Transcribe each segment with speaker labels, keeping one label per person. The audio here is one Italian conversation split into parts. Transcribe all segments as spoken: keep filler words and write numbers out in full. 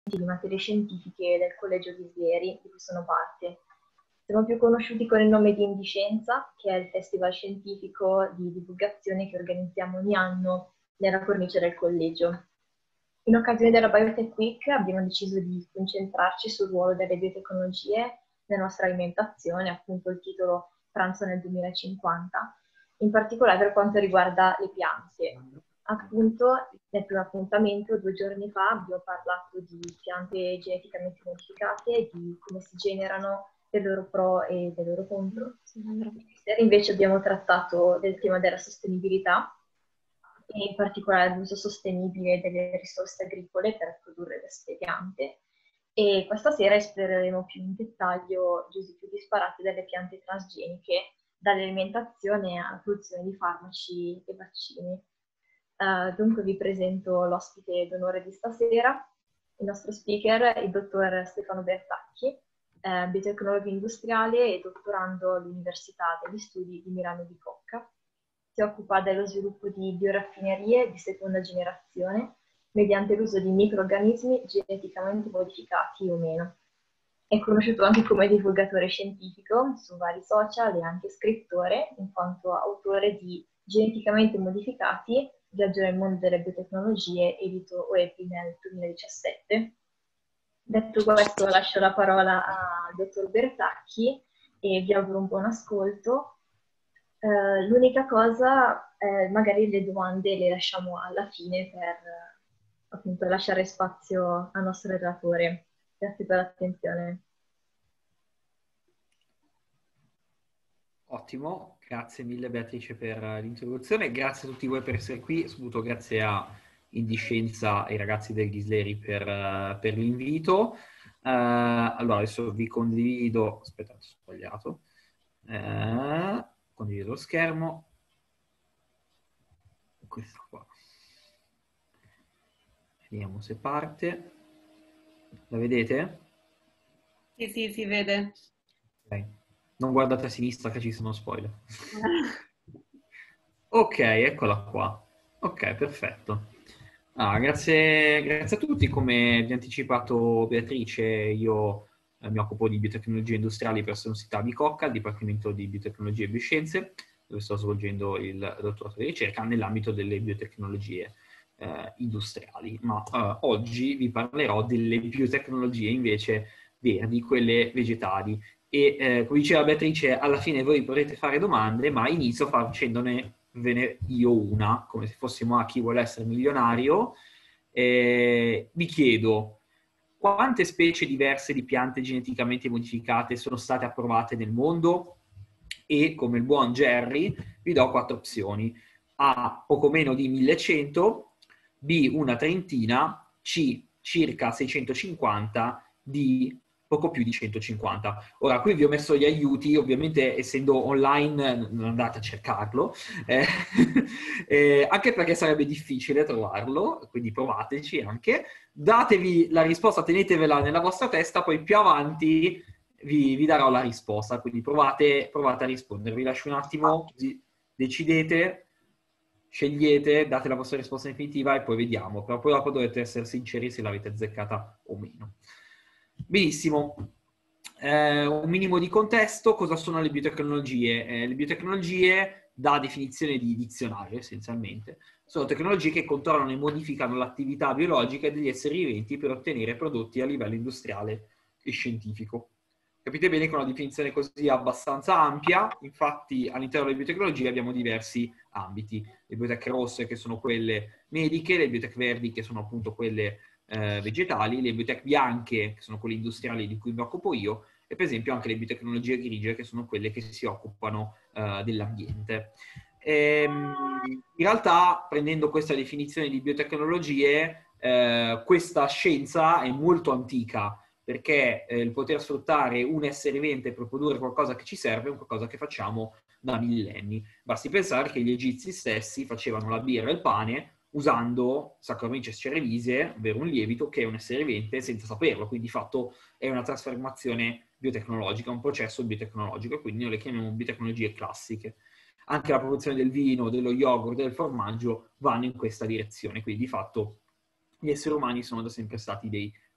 Speaker 1: di materie scientifiche del Collegio Ghislieri, di cui sono parte. Siamo più conosciuti con il nome di Indiscienza, che è il festival scientifico di divulgazione che organizziamo ogni anno nella cornice del collegio. In occasione della Biotech Week abbiamo deciso di concentrarci sul ruolo delle biotecnologie nella nostra alimentazione, appunto il titolo Pranzo nel duemilacinquanta, in particolare per quanto riguarda le piante. Appunto, nel primo appuntamento, due giorni fa, abbiamo parlato di piante geneticamente modificate e di come si generano, dei loro pro e dei loro contro. Invece abbiamo trattato del tema della sostenibilità, e in particolare l'uso sostenibile delle risorse agricole per produrre queste piante. E questa sera esploreremo più in dettaglio gli usi più disparati delle piante transgeniche, dall'alimentazione alla produzione di farmaci e vaccini. Uh, dunque vi presento l'ospite d'onore di stasera, il nostro speaker, il dottor Stefano Bertacchi, eh, biotecnologo industriale e dottorando all'Università degli Studi di Milano Bicocca. Si occupa dello sviluppo di bioraffinerie di seconda generazione mediante l'uso di microrganismi geneticamente modificati o meno. È conosciuto anche come divulgatore scientifico su vari social e anche scrittore, in quanto autore di Geneticamente modificati, viaggio nel mondo delle biotecnologie, edito O E P I nel duemiladiciassette. Detto questo, lascio la parola al dottor Bertacchi e vi auguro un buon ascolto. Uh, l'unica cosa, eh, magari le domande le lasciamo alla fine per appunto lasciare spazio al nostro relatore. Grazie per l'attenzione.
Speaker 2: Ottimo, grazie mille Beatrice per l'introduzione, grazie a tutti voi per essere qui, soprattutto grazie a Indiscienza e ai ragazzi del Ghislieri per, uh, per l'invito. Uh, allora adesso vi condivido, aspettate, ho sbagliato, uh, condivido lo schermo, questo qua, vediamo se parte, la vedete?
Speaker 3: Sì, sì, si vede.
Speaker 2: Ok, non guardate a sinistra che ci sono spoiler. Ok, eccola qua. Ok, perfetto. Ah, grazie, grazie a tutti. Come vi ha anticipato Beatrice, io eh, mi occupo di biotecnologie industriali presso l'Università di Bicocca, al Dipartimento di Biotecnologie e Bioscienze, dove sto svolgendo il dottorato di ricerca nell'ambito delle biotecnologie eh, industriali. Ma eh, oggi vi parlerò delle biotecnologie invece verdi, quelle vegetali. E eh, come diceva Beatrice, alla fine voi potrete fare domande, ma inizio facendone ve io una, come se fossimo a chi vuole essere milionario. Eh, vi chiedo, quante specie diverse di piante geneticamente modificate sono state approvate nel mondo? E come il buon Jerry vi do quattro opzioni. A, poco meno di millecento, B, una trentina, C, circa seicentocinquanta, D, poco più di centocinquanta. Ora, qui vi ho messo gli aiuti, ovviamente essendo online non andate a cercarlo, eh, eh, anche perché sarebbe difficile trovarlo, quindi provateci anche. Datevi la risposta, tenetevela nella vostra testa, poi più avanti vi, vi darò la risposta, quindi provate, provate a rispondere. Vi lascio un attimo, così decidete, scegliete, date la vostra risposta definitiva e poi vediamo, però poi dopo dovete essere sinceri se l'avete azzeccata o meno. Benissimo, eh, un minimo di contesto, cosa sono le biotecnologie? Eh, le biotecnologie, da definizione di dizionario essenzialmente, sono tecnologie che controllano e modificano l'attività biologica degli esseri viventi per ottenere prodotti a livello industriale e scientifico. Capite bene che è una definizione così abbastanza ampia, infatti all'interno delle biotecnologie abbiamo diversi ambiti, le biotech rosse che sono quelle mediche, le biotech verdi che sono appunto quelle Eh, vegetali, le biotech bianche, che sono quelle industriali di cui mi occupo io, e per esempio anche le biotecnologie grigie, che sono quelle che si occupano eh, dell'ambiente. Ehm, in realtà, prendendo questa definizione di biotecnologie, eh, questa scienza è molto antica, perché eh, il poter sfruttare un essere vivente per produrre qualcosa che ci serve è qualcosa che facciamo da millenni. Basti pensare che gli egizi stessi facevano la birra e il pane usando Saccharomyces cerevisiae, ovvero un lievito che è un essere vivente senza saperlo, quindi di fatto è una trasformazione biotecnologica, un processo biotecnologico, quindi noi le chiamiamo biotecnologie classiche. Anche la produzione del vino, dello yogurt, del formaggio vanno in questa direzione, quindi di fatto gli esseri umani sono da sempre stati dei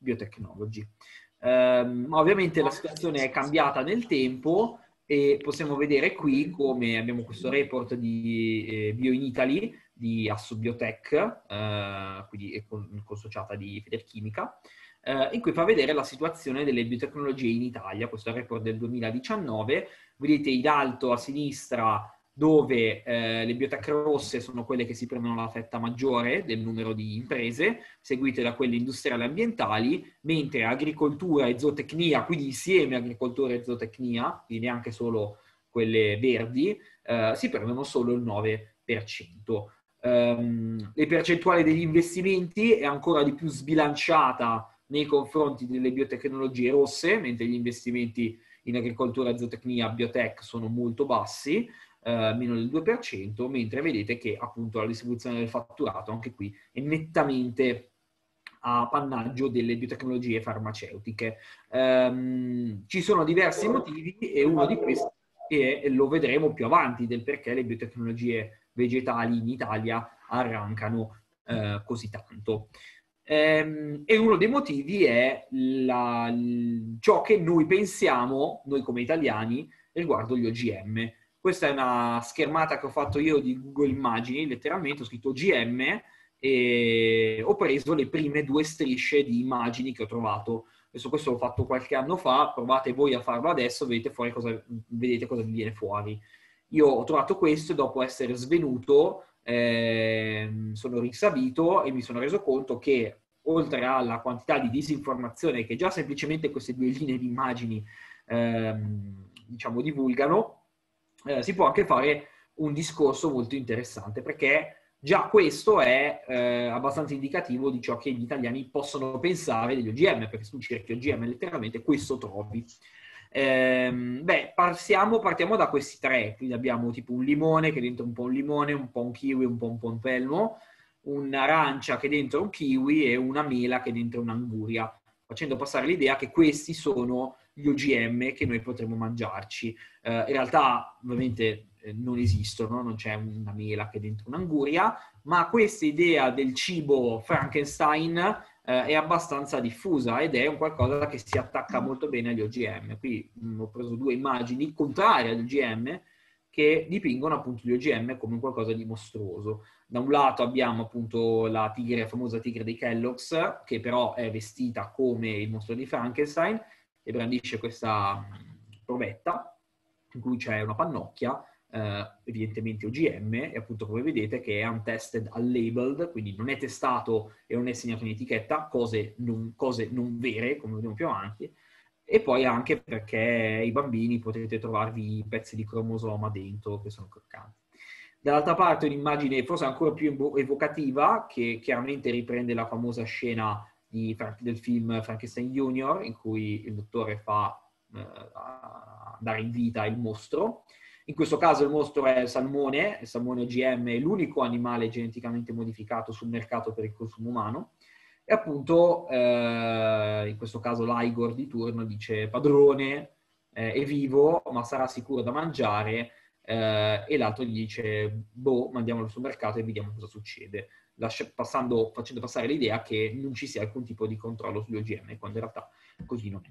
Speaker 2: Biotechnology. Um, ma ovviamente la situazione è cambiata nel tempo e possiamo vedere qui come abbiamo questo report di eh, Bio in Italy di Assobiotech, eh, quindi consociata di Federchimica, eh, in cui fa vedere la situazione delle biotecnologie in Italia. Questo è il report del duemiladiciannove. Vedete in alto a sinistra dove eh, le biotech rosse sono quelle che si prendono la fetta maggiore del numero di imprese, seguite da quelle industriali e ambientali, mentre agricoltura e zootecnia, quindi insieme agricoltura e zootecnia, quindi neanche solo quelle verdi, eh, si prendono solo il nove per cento. Um, le percentuali degli investimenti è ancora di più sbilanciata nei confronti delle biotecnologie rosse, mentre gli investimenti in agricoltura e zootecnia, biotech, sono molto bassi, Uh, meno del due per cento, mentre vedete che appunto la distribuzione del fatturato anche qui è nettamente a appannaggio delle biotecnologie farmaceutiche. Um, ci sono diversi motivi e uno di questi, e lo vedremo più avanti, del perché le biotecnologie vegetali in Italia arrancano uh, così tanto. Um, e uno dei motivi è la, ciò che noi pensiamo, noi come italiani, riguardo gli O G M. Questa è una schermata che ho fatto io di Google Immagini, letteralmente ho scritto O G M e ho preso le prime due strisce di immagini che ho trovato. Adesso questo l'ho fatto qualche anno fa, provate voi a farlo adesso, vedete, fuori cosa, vedete cosa vi viene fuori. Io ho trovato questo e dopo essere svenuto eh, sono rinsavito e mi sono reso conto che oltre alla quantità di disinformazione che già semplicemente queste due linee di immagini ehm, diciamo divulgano, Eh, si può anche fare un discorso molto interessante, perché già questo è eh, abbastanza indicativo di ciò che gli italiani possono pensare degli O G M, perché se tu cerchi O G M letteralmente questo trovi. Ehm, beh, partiamo, partiamo da questi tre, quindi abbiamo tipo un limone che è dentro un po' un limone, un po' un kiwi, un po' un pompelmo, un'arancia che è dentro un kiwi e una mela che è dentro un'anguria, facendo passare l'idea che questi sono gli O G M che noi potremmo mangiarci. Uh, in realtà ovviamente eh, non esistono, non c'è una mela che è dentro un'anguria, ma questa idea del cibo Frankenstein eh, è abbastanza diffusa ed è un qualcosa che si attacca molto bene agli O G M. Qui mh, ho preso due immagini contrarie agli O G M che dipingono appunto gli O G M come qualcosa di mostruoso. Da un lato abbiamo appunto la tigre, la famosa tigre dei Kellogg's, che però è vestita come il mostro di Frankenstein e brandisce questa provetta in cui c'è una pannocchia, eh, evidentemente O G M, e appunto come vedete che è untested, unlabeled, quindi non è testato e non è segnato in etichetta, cose non, cose non vere, come vedremo più avanti, e poi anche perché i bambini potete trovarvi pezzi di cromosoma dentro che sono croccanti. Dall'altra parte un'immagine forse ancora più evocativa, che chiaramente riprende la famosa scena di, del film Frankenstein Junior, in cui il dottore fa eh, dare in vita il mostro. In questo caso il mostro è il salmone, il salmone O G M è l'unico animale geneticamente modificato sul mercato per il consumo umano. E appunto, eh, in questo caso l'Igor di turno dice: padrone, eh, è vivo, ma sarà sicuro da mangiare. Eh, e l'altro gli dice: boh, mandiamolo sul mercato e vediamo cosa succede. Lascia, passando, facendo passare l'idea che non ci sia alcun tipo di controllo sugli O G M, quando in realtà così non è.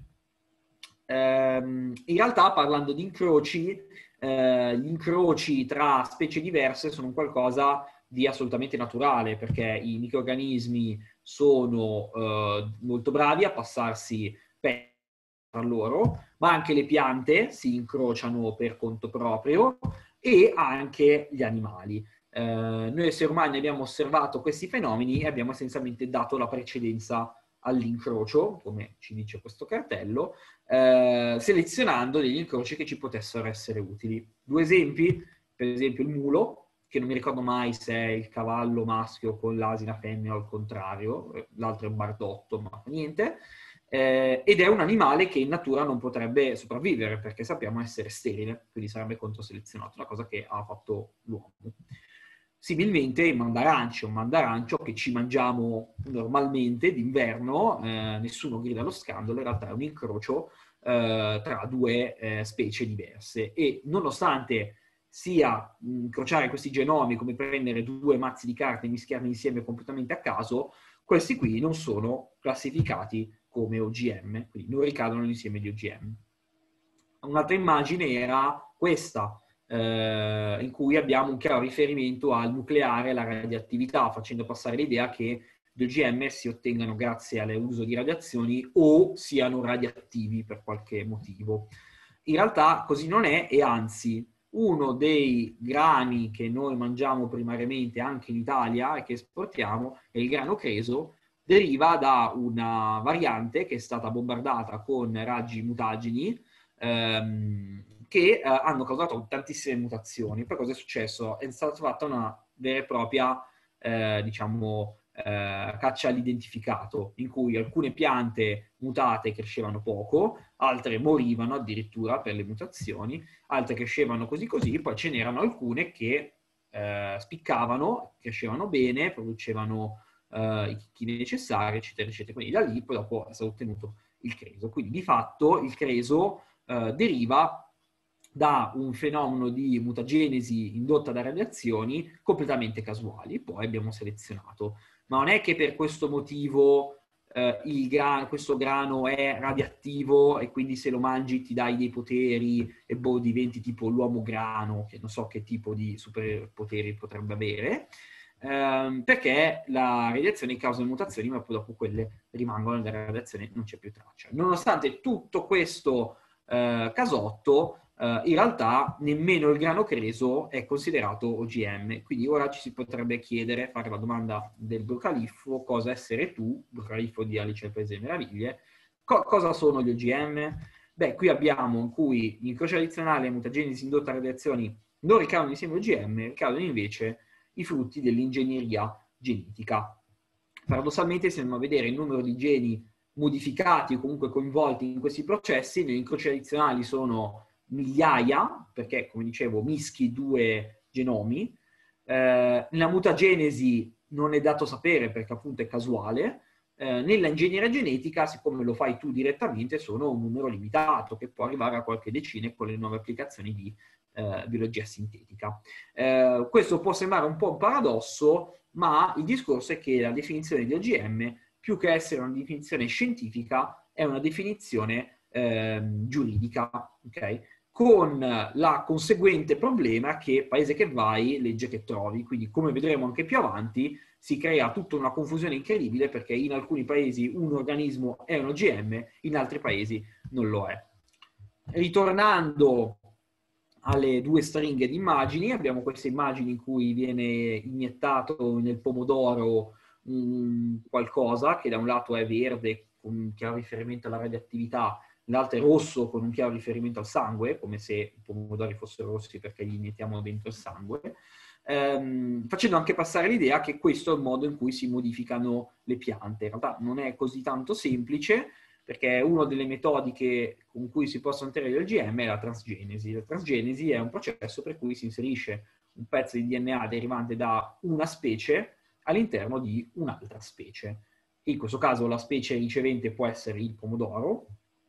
Speaker 2: Ehm, in realtà, parlando di incroci, eh, gli incroci tra specie diverse sono un qualcosa di assolutamente naturale, perché i microrganismi sono eh, molto bravi a passarsi tra loro, ma anche le piante si incrociano per conto proprio e anche gli animali. Eh, noi esseri umani abbiamo osservato questi fenomeni e abbiamo essenzialmente dato la precedenza all'incrocio, come ci dice questo cartello, eh, selezionando degli incroci che ci potessero essere utili. Due esempi: per esempio il mulo, che non mi ricordo mai se è il cavallo maschio con l'asina femmina o al contrario, l'altro è un bardotto, ma niente, eh, ed è un animale che in natura non potrebbe sopravvivere perché sappiamo essere sterile, quindi sarebbe controselezionato, una cosa che ha fatto l'uomo. Similmente il mandarancio, un mandarancio che ci mangiamo normalmente d'inverno, eh, nessuno grida allo scandalo, in realtà è un incrocio eh, tra due eh, specie diverse, e nonostante sia incrociare questi genomi come prendere due mazzi di carta e mischiarli insieme completamente a caso, questi qui non sono classificati come O G M, quindi non ricadono nell'insieme di O G M. Un'altra immagine era questa, eh, in cui abbiamo un chiaro riferimento al nucleare e alla radioattività, facendo passare l'idea che gli O G M si ottengano grazie all'uso di radiazioni o siano radioattivi per qualche motivo. In realtà così non è, e anzi uno dei grani che noi mangiamo primariamente anche in Italia e che esportiamo è il grano creso, deriva da una variante che è stata bombardata con raggi mutageni ehm, che eh, hanno causato tantissime mutazioni. Poi cosa è successo? È stata fatta una vera e propria, eh, diciamo, eh, caccia all'identificato, in cui alcune piante mutate crescevano poco, altre morivano addirittura per le mutazioni, altre crescevano così così, poi ce n'erano alcune che eh, spiccavano, crescevano bene, producevano Uh, i chicchi necessari, eccetera, eccetera. Quindi da lì poi dopo è stato ottenuto il creso. Quindi di fatto il creso uh, deriva da un fenomeno di mutagenesi indotta da radiazioni completamente casuali, poi abbiamo selezionato. Ma non è che per questo motivo uh, il grano, questo grano è radioattivo e quindi se lo mangi ti dai dei poteri e boh, diventi tipo l'uomo grano, che non so che tipo di superpoteri potrebbe avere. Ehm, perché la radiazione causa mutazioni, ma poi dopo quelle rimangono nella radiazione, non c'è più traccia. Nonostante tutto questo eh, casotto, eh, in realtà nemmeno il grano creso è considerato O G M. Quindi ora ci si potrebbe chiedere, fare la domanda del Burcaliffo, cosa essere tu, Burcaliffo di Alice nel Paese delle Meraviglie, co- cosa sono gli O G M? Beh, qui abbiamo in cui l'incrocio addizionale e mutagenesi indotta a radiazioni non ricadono insieme O G M, ricadono invece i frutti dell'ingegneria genetica. Paradossalmente, se andiamo a vedere il numero di geni modificati o comunque coinvolti in questi processi, negli incroci addizionali sono migliaia, perché, come dicevo, mischi due genomi. Eh, nella mutagenesi non è dato sapere, perché appunto è casuale. Eh, nella ingegneria genetica, siccome lo fai tu direttamente, sono un numero limitato, che può arrivare a qualche decina con le nuove applicazioni di Eh, biologia sintetica. Eh, questo può sembrare un po' un paradosso, ma il discorso è che la definizione di O G M, più che essere una definizione scientifica, è una definizione eh, giuridica, ok? Con la conseguente problema che paese che vai, legge che trovi. Quindi, come vedremo anche più avanti, si crea tutta una confusione incredibile perché in alcuni paesi un organismo è un O G M, in altri paesi non lo è. Ritornando alle due stringhe di immagini, abbiamo queste immagini in cui viene iniettato nel pomodoro um, qualcosa che da un lato è verde con un chiaro riferimento alla radioattività, l'altro è rosso con un chiaro riferimento al sangue, come se i pomodori fossero rossi perché gli iniettiamo dentro il sangue, ehm, facendo anche passare l'idea che questo è il modo in cui si modificano le piante. In realtà non è così tanto semplice, perché una delle metodiche con cui si possono ottenere gli O G M è la transgenesi. La transgenesi è un processo per cui si inserisce un pezzo di D N A derivante da una specie all'interno di un'altra specie. In questo caso la specie ricevente può essere il pomodoro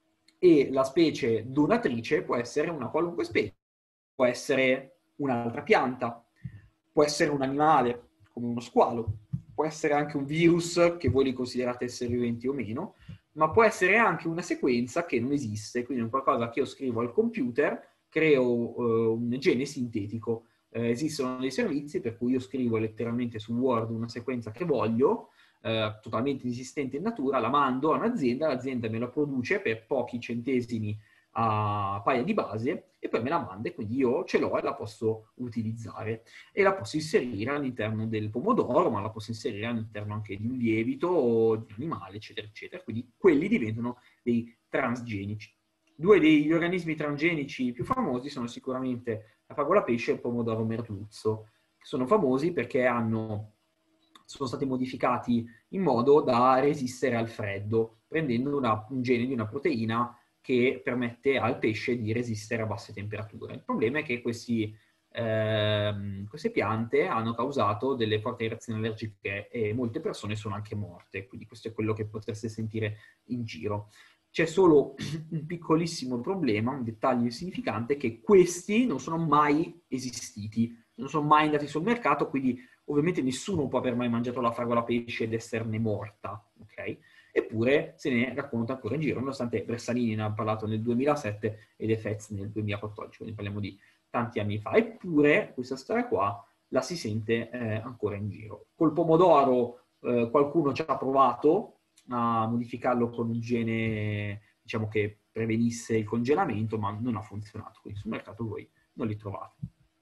Speaker 2: e la specie donatrice può essere una qualunque specie, può essere un'altra pianta, può essere un animale come uno squalo, può essere anche un virus che voi li considerate esseri viventi o meno, ma può essere anche una sequenza che non esiste, quindi è qualcosa che io scrivo al computer, creo uh, un gene sintetico. Eh, esistono dei servizi per cui io scrivo letteralmente su Word una sequenza che voglio, eh, totalmente inesistente in natura, la mando a un'azienda, l'azienda me la produce per pochi centesimi a paia di base e poi me la manda e quindi io ce l'ho e la posso utilizzare e la posso inserire all'interno del pomodoro, ma la posso inserire all'interno anche di un lievito o di un animale, eccetera, eccetera. Quindi quelli diventano dei transgenici. Due degli organismi transgenici più famosi sono sicuramente la fragola pesce e il pomodoro merluzzo, che sono famosi perché hanno, sono stati modificati in modo da resistere al freddo, prendendo una, un gene di una proteina che permette al pesce di resistere a basse temperature. Il problema è che questi, ehm, queste piante hanno causato delle forti reazioni allergiche e molte persone sono anche morte, quindi questo è quello che potreste sentire in giro. C'è solo un piccolissimo problema, un dettaglio insignificante, che questi non sono mai esistiti, non sono mai andati sul mercato, quindi ovviamente nessuno può aver mai mangiato la fragola pesce ed esserne morta, ok? eppure se ne racconta ancora in giro, nonostante Bressanini ne ha parlato nel duemilasette e De Fez nel duemilaquattordici, quindi parliamo di tanti anni fa. Eppure questa storia qua la si sente eh, ancora in giro. Col pomodoro eh, qualcuno ci ha provato a modificarlo con un gene, diciamo, che prevenisse il congelamento, ma non ha funzionato, quindi sul mercato voi non li trovate.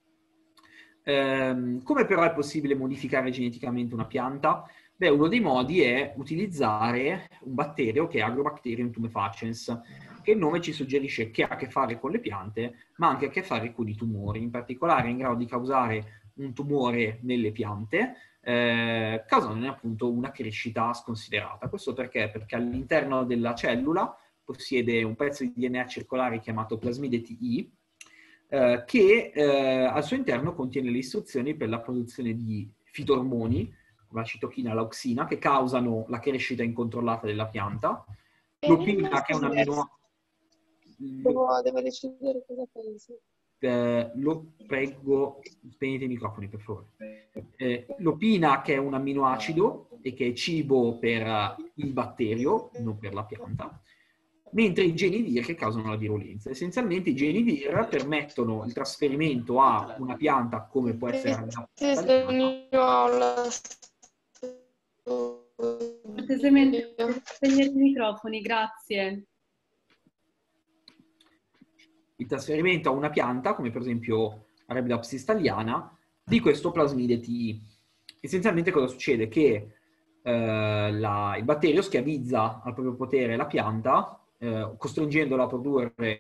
Speaker 2: Ehm, come però è possibile modificare geneticamente una pianta? Beh, uno dei modi è utilizzare un batterio che è Agrobacterium tumefaciens, che il nome ci suggerisce che ha a che fare con le piante, ma anche a che fare con i tumori. In particolare è in grado di causare un tumore nelle piante, eh, causandone appunto una crescita sconsiderata. Questo perché? Perché all'interno della cellula possiede un pezzo di D N A circolare chiamato plasmide T I, eh, che eh, al suo interno contiene le istruzioni per la produzione di fitormoni, la citochina e l'auxina, che causano la crescita incontrollata della pianta. L'opina, che è un amminoacido...
Speaker 4: Devo, devo decidere cosa pensi.
Speaker 2: Eh, lo prego, spegnete i microfoni per favore. Eh, l'opina, che è un amminoacido e che è cibo per il batterio, non per la pianta, mentre i geni dir che causano la virulenza. Essenzialmente i geni dir permettono il trasferimento a una pianta come può essere la
Speaker 3: Cortesemente, spegnere i microfoni, grazie.
Speaker 2: il trasferimento a una pianta, come per esempio Arabidopsis thaliana, di questo plasmide T I. Essenzialmente cosa succede? Che eh, la, il batterio schiavizza al proprio potere la pianta, eh, costringendola a produrre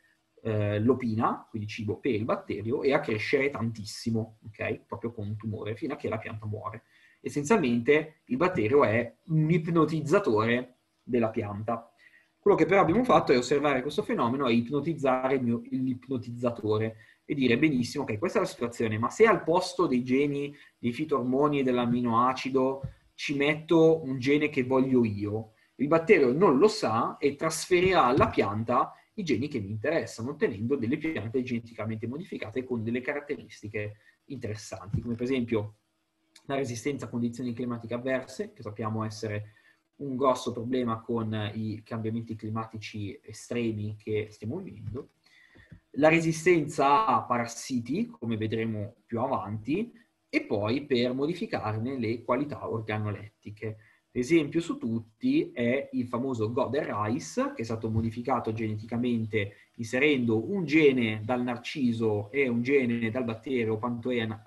Speaker 2: eh, l'opina, quindi cibo per il batterio, e a crescere tantissimo, ok? Proprio con un tumore, fino a che la pianta muore. Essenzialmente il batterio è un ipnotizzatore della pianta. Quello che però abbiamo fatto è osservare questo fenomeno e ipnotizzare il mio, l'ipnotizzatore e dire benissimo, ok, questa è la situazione, ma se al posto dei geni, dei fitormoni e dell'amminoacido ci metto un gene che voglio io, il batterio non lo sa e trasferirà alla pianta i geni che mi interessano, ottenendo delle piante geneticamente modificate con delle caratteristiche interessanti, come per esempio la resistenza a condizioni climatiche avverse, che sappiamo essere un grosso problema con i cambiamenti climatici estremi che stiamo vivendo, la resistenza a parassiti, come vedremo più avanti, e poi per modificarne le qualità organolettiche. L'esempio su tutti è il famoso Goder rice, che è stato modificato geneticamente inserendo un gene dal narciso e un gene dal batterio Pantoea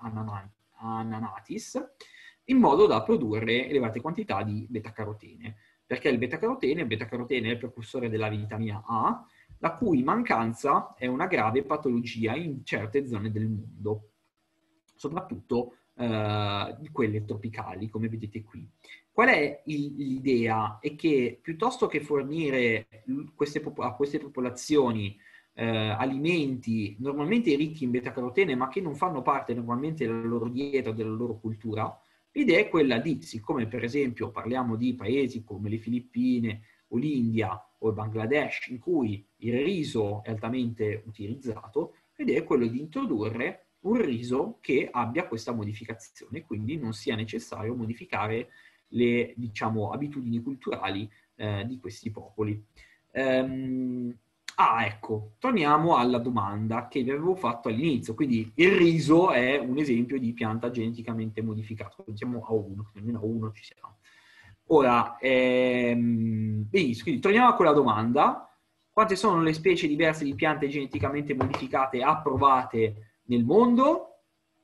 Speaker 2: ananatis, in modo da produrre elevate quantità di beta-carotene. Perché il beta-carotene? Il beta-carotene è il precursore della vitamina A, la cui mancanza è una grave patologia in certe zone del mondo, soprattutto eh, quelle tropicali, come vedete qui. Qual è l'idea? È che piuttosto che fornire queste, a queste popolazioni eh, alimenti normalmente ricchi in beta-carotene, ma che non fanno parte normalmente della loro dieta o della loro cultura, l'idea è quella di, siccome per esempio parliamo di paesi come le Filippine o l'India o il Bangladesh, in cui il riso è altamente utilizzato, l'idea è quella di introdurre un riso che abbia questa modificazione, quindi non sia necessario modificare le, diciamo, abitudini culturali eh, di questi popoli. Ehm, ah, ecco, torniamo alla domanda che vi avevo fatto all'inizio. Quindi il riso è un esempio di pianta geneticamente modificata. Pensiamo a uno, almeno a uno ci siamo. Ora, ehm, benissimo, quindi torniamo a quella domanda. Quante sono le specie diverse di piante geneticamente modificate approvate nel mondo?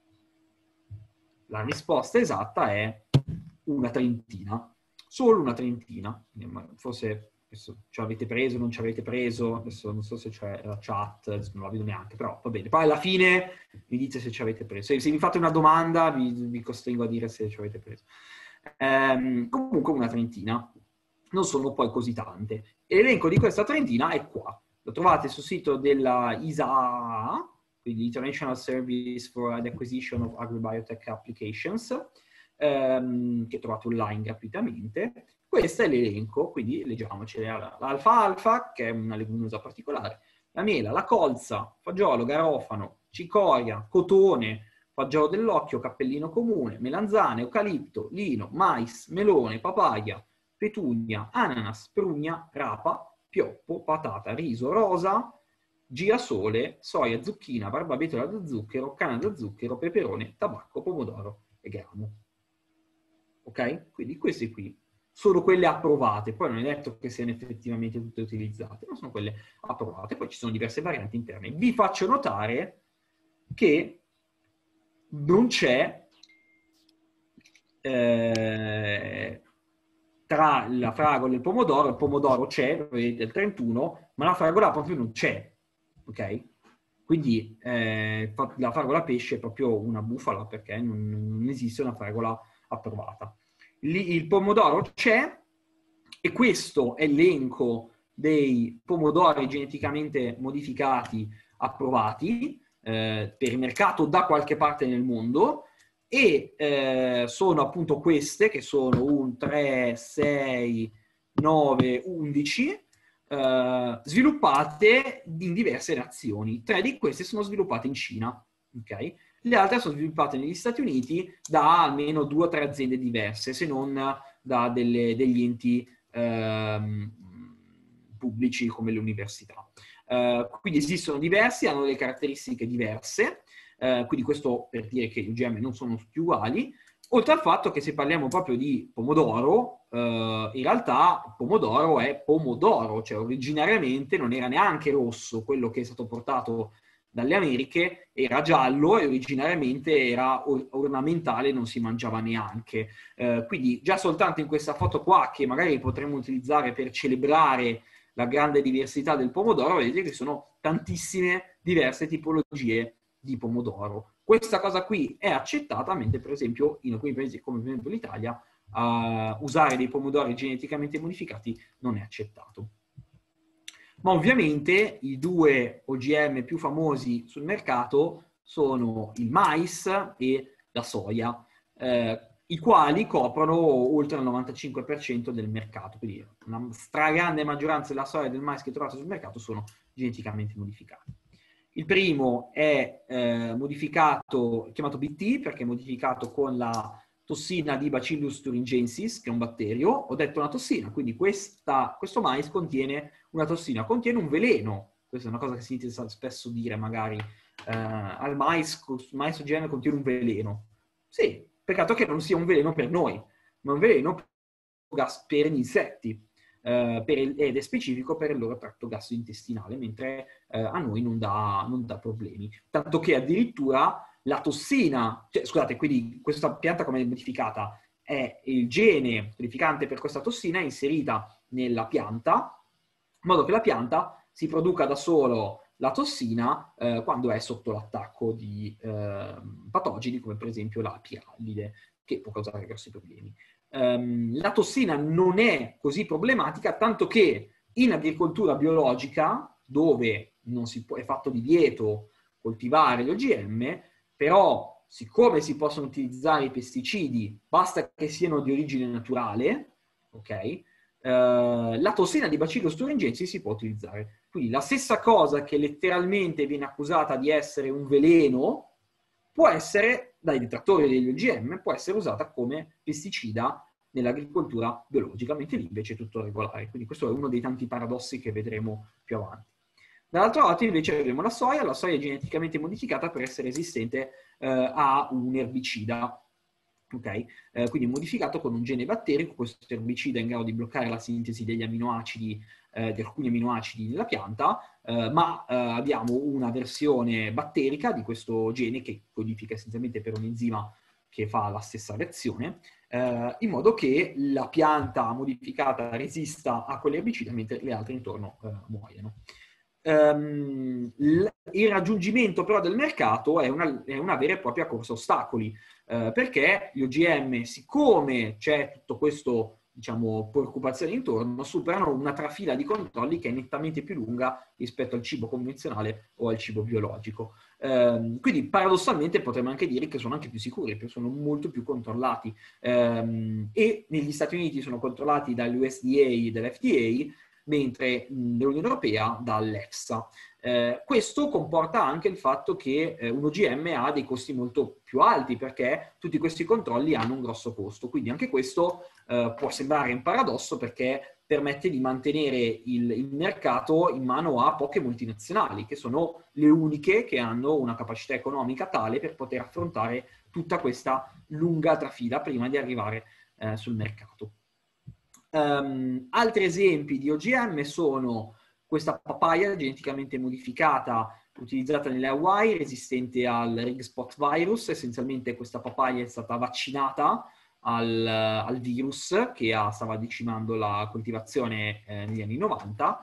Speaker 2: La risposta esatta è una trentina, solo una trentina. Forse adesso ci avete preso, non ci avete preso, adesso non so se c'è la chat, non la vedo neanche, però va bene. Poi alla fine mi dite se ci avete preso. Se, se mi fate una domanda vi, vi costringo a dire se ci avete preso. Ehm, comunque una trentina, non sono poi così tante. E l'elenco di questa trentina è qua. Lo trovate sul sito della I S A, quindi International Service for the Acquisition of Agribiotech Applications, ehm, che trovate online gratuitamente. Questo è l'elenco, quindi leggiamocele. L'alfalfa, che è una leguminosa particolare, la mela, la colza, fagiolo, garofano, cicoria, cotone, fagiolo dell'occhio, cappellino comune, melanzane, eucalipto, lino, mais, melone, papaya, petunia, ananas, prugna, rapa, pioppo, patata, riso, rosa, girasole, soia, zucchina, barbabietola da zucchero, canna da zucchero, peperone, tabacco, pomodoro e grano. Ok? Quindi queste qui sono quelle approvate, poi non è detto che siano effettivamente tutte utilizzate, ma sono quelle approvate, poi ci sono diverse varianti interne. Vi faccio notare che non c'è eh, tra la fragola e il pomodoro, il pomodoro c'è, lo vedete, il trentuno, ma la fragola proprio non c'è, ok? Quindi eh, la fragola pesce è proprio una bufala, perché non, non esiste una fragola approvata. Lì il pomodoro c'è, e questo è l'elenco dei pomodori geneticamente modificati approvati eh, per il mercato da qualche parte nel mondo, e eh, sono appunto queste, che sono un tre, sei, nove, undici, eh, sviluppate in diverse nazioni. Tre di queste sono sviluppate in Cina, ok? Le altre sono sviluppate negli Stati Uniti da almeno due o tre aziende diverse, se non da delle, degli enti ehm, pubblici come le università. Uh, quindi esistono diversi, hanno delle caratteristiche diverse, uh, quindi questo per dire che gli O G M non sono tutti uguali, oltre al fatto che se parliamo proprio di pomodoro, uh, in realtà il pomodoro è pomodoro, cioè originariamente non era neanche rosso, quello che è stato portato dalle Americhe era giallo e originariamente era or- ornamentale, non si mangiava neanche. Uh, quindi già soltanto in questa foto qua, che magari potremmo utilizzare per celebrare la grande diversità del pomodoro, vedete che sono tantissime diverse tipologie di pomodoro. Questa cosa qui è accettata, mentre per esempio in alcuni paesi come per esempio l'Italia uh, usare dei pomodori geneticamente modificati non è accettato. Ma ovviamente i due O G M più famosi sul mercato sono il mais e la soia, eh, i quali coprono oltre il novantacinque per cento del mercato, quindi una stragrande maggioranza della soia e del mais che trovate sul mercato sono geneticamente modificati. Il primo è eh, modificato, chiamato B T, perché è modificato con la tossina di Bacillus thuringiensis, che è un batterio. Ho detto una tossina, quindi questa, questo mais contiene una tossina, contiene un veleno. Questa è una cosa che sentite spesso dire magari, eh, al mais, il mais O G M contiene un veleno. Sì, peccato che non sia un veleno per noi, ma un veleno per gli insetti, eh, per il, ed è specifico per il loro tratto gastrointestinale, mentre eh, a noi non dà, non dà problemi. Tanto che addirittura la tossina, cioè, scusate, quindi questa pianta come è modificata, è il gene codificante per questa tossina inserita nella pianta, in modo che la pianta si produca da solo la tossina eh, quando è sotto l'attacco di eh, patogeni come per esempio la pirallide, che può causare grossi problemi. Um, la tossina non è così problematica, tanto che in agricoltura biologica, dove non si può, è fatto divieto coltivare gli O G M, però siccome si possono utilizzare i pesticidi, basta che siano di origine naturale, ok? Uh, la tossina di Bacillus thuringiensis si può utilizzare. Quindi la stessa cosa che letteralmente viene accusata di essere un veleno può essere, dai detrattori degli O G M, può essere usata come pesticida nell'agricoltura biologica, mentre lì invece è tutto regolare. Quindi questo è uno dei tanti paradossi che vedremo più avanti. Dall'altro lato invece abbiamo la soia. La soia è geneticamente modificata per essere resistente eh, a un erbicida. Okay? Eh, quindi modificato con un gene batterico. Questo erbicida è in grado di bloccare la sintesi degli aminoacidi, eh, di alcuni aminoacidi nella pianta, eh, ma eh, abbiamo una versione batterica di questo gene che codifica essenzialmente per un enzima che fa la stessa reazione, eh, in modo che la pianta modificata resista a quell'erbicida mentre le altre intorno eh, muoiono. Um, il raggiungimento però del mercato è una, è una vera e propria corsa a ostacoli, eh, perché gli O G M, siccome c'è tutto questo, diciamo, preoccupazione intorno, superano una trafila di controlli che è nettamente più lunga rispetto al cibo convenzionale o al cibo biologico. Um, quindi paradossalmente potremmo anche dire che sono anche più sicuri, perché sono molto più controllati, um, e negli Stati Uniti sono controllati dall'U S D A e dall'F D A. mentre l'Unione Europea dall'EFSA. Eh, questo comporta anche il fatto che eh, un O G M ha dei costi molto più alti, perché tutti questi controlli hanno un grosso costo. Quindi anche questo eh, può sembrare un paradosso, perché permette di mantenere il, il mercato in mano a poche multinazionali, che sono le uniche che hanno una capacità economica tale per poter affrontare tutta questa lunga trafila prima di arrivare eh, sul mercato. Um, altri esempi di O G M sono questa papaya geneticamente modificata utilizzata nelle Hawaii, resistente al rig spot virus. Essenzialmente questa papaya è stata vaccinata al, al virus che ha, stava decimando la coltivazione eh, negli anni novanta.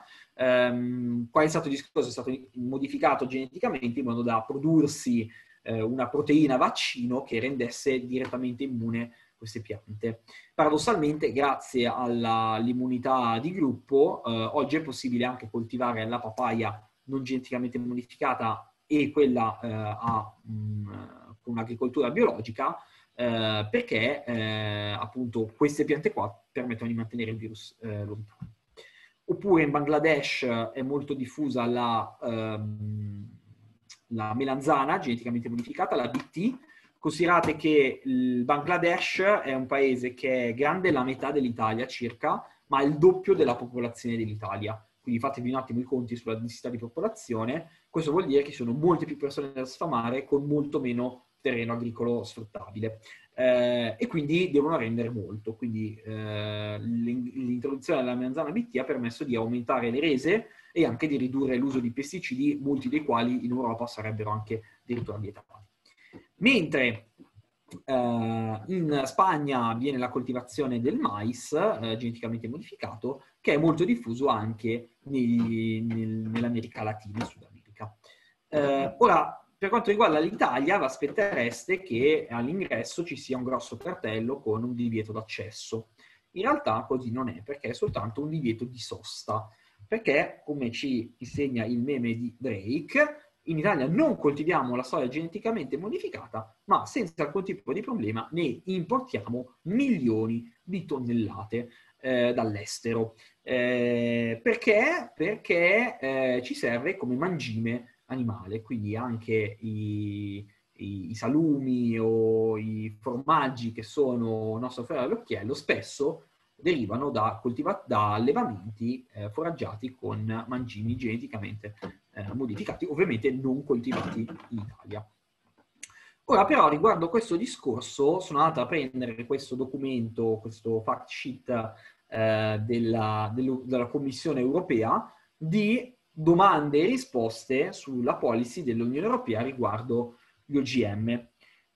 Speaker 2: Um, qual è stato il discorso? È stato modificato geneticamente in modo da prodursi eh, una proteina vaccino che rendesse direttamente immune queste piante. Paradossalmente, grazie all'immunità di gruppo, eh, oggi è possibile anche coltivare la papaya non geneticamente modificata e quella eh, a, mh, con un'agricoltura biologica, eh, perché eh, appunto queste piante qua permettono di mantenere il virus eh, lontano. Oppure in Bangladesh è molto diffusa la, ehm, la melanzana geneticamente modificata, la B T. Considerate che il Bangladesh è un paese che è grande la metà dell'Italia circa, ma il doppio della popolazione dell'Italia. Quindi fatevi un attimo i conti sulla densità di popolazione. Questo vuol dire che ci sono molte più persone da sfamare con molto meno terreno agricolo sfruttabile. Eh, e quindi devono rendere molto. Quindi eh, l'introduzione della melanzana B T ha permesso di aumentare le rese e anche di ridurre l'uso di pesticidi, molti dei quali in Europa sarebbero anche addirittura vietati. Mentre eh, in Spagna avviene la coltivazione del mais eh, geneticamente modificato, che è molto diffuso anche nei, nel, nell'America Latina e Sud America. Eh, ora, per quanto riguarda l'Italia, vi aspettereste che all'ingresso ci sia un grosso cartello con un divieto d'accesso. In realtà così non è, perché è soltanto un divieto di sosta. Perché, come ci insegna il meme di Drake, in Italia non coltiviamo la soia geneticamente modificata, ma senza alcun tipo di problema ne importiamo milioni di tonnellate eh, dall'estero. Eh, perché? Perché eh, ci serve come mangime animale, quindi anche i, i, i salumi o i formaggi che sono nostro fiore all'occhiello spesso derivano da, coltiva- da allevamenti eh, foraggiati con mangimi geneticamente eh, modificati, ovviamente non coltivati in Italia. Ora però, riguardo questo discorso, sono andato a prendere questo documento, questo fact sheet eh, della, della Commissione europea di domande e risposte sulla policy dell'Unione Europea riguardo gli O G M.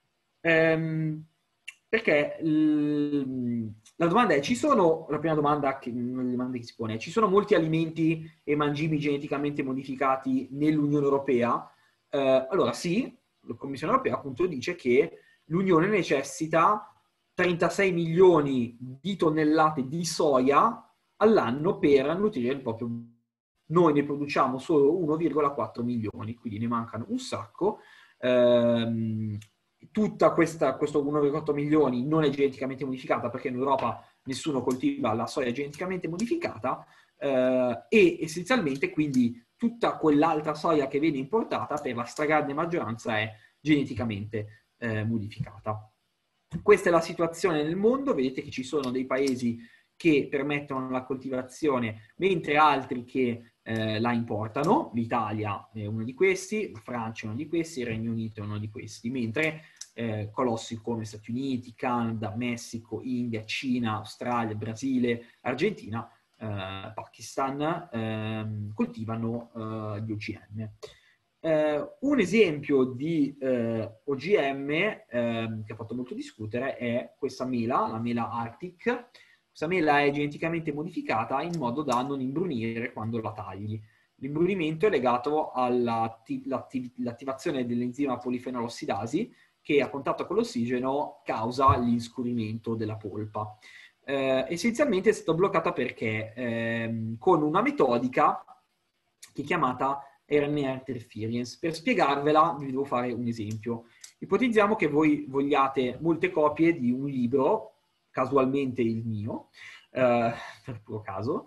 Speaker 2: Ehm, perché l, la domanda è, ci sono, la prima domanda che, una delle domande che si pone, ci sono molti alimenti e mangimi geneticamente modificati nell'Unione Europea? Eh, allora sì, la Commissione Europea appunto dice che l'Unione necessita trentasei milioni di tonnellate di soia all'anno per nutrire il proprio. Noi ne produciamo solo uno virgola quattro milioni, quindi ne mancano un sacco. Ehm, tutta questa, questo uno virgola quattro milioni non è geneticamente modificata, perché in Europa nessuno coltiva la soia geneticamente modificata, eh, e essenzialmente quindi tutta quell'altra soia che viene importata per la stragrande maggioranza è geneticamente eh, modificata. Questa è la situazione nel mondo. Vedete che ci sono dei paesi che permettono la coltivazione, mentre altri che eh, la importano. L'Italia è uno di questi, la Francia è uno di questi, il Regno Unito è uno di questi, mentre eh, colossi come Stati Uniti, Canada, Messico, India, Cina, Australia, Brasile, Argentina, eh, Pakistan eh, coltivano eh, gli O G M. Eh, un esempio di eh, O G M eh, che ha fatto molto discutere è questa mela, la mela Arctic. Questa mela è geneticamente modificata in modo da non imbrunire quando la tagli. L'imbrunimento è legato all'attivazione dell'enzima polifenolossidasi, che a contatto con l'ossigeno causa l'inscurimento della polpa. Eh, essenzialmente è stata bloccata perché ehm, con una metodica che è chiamata R N A interference. Per spiegarvela vi devo fare un esempio. Ipotizziamo che voi vogliate molte copie di un libro, casualmente il mio, eh, per puro caso,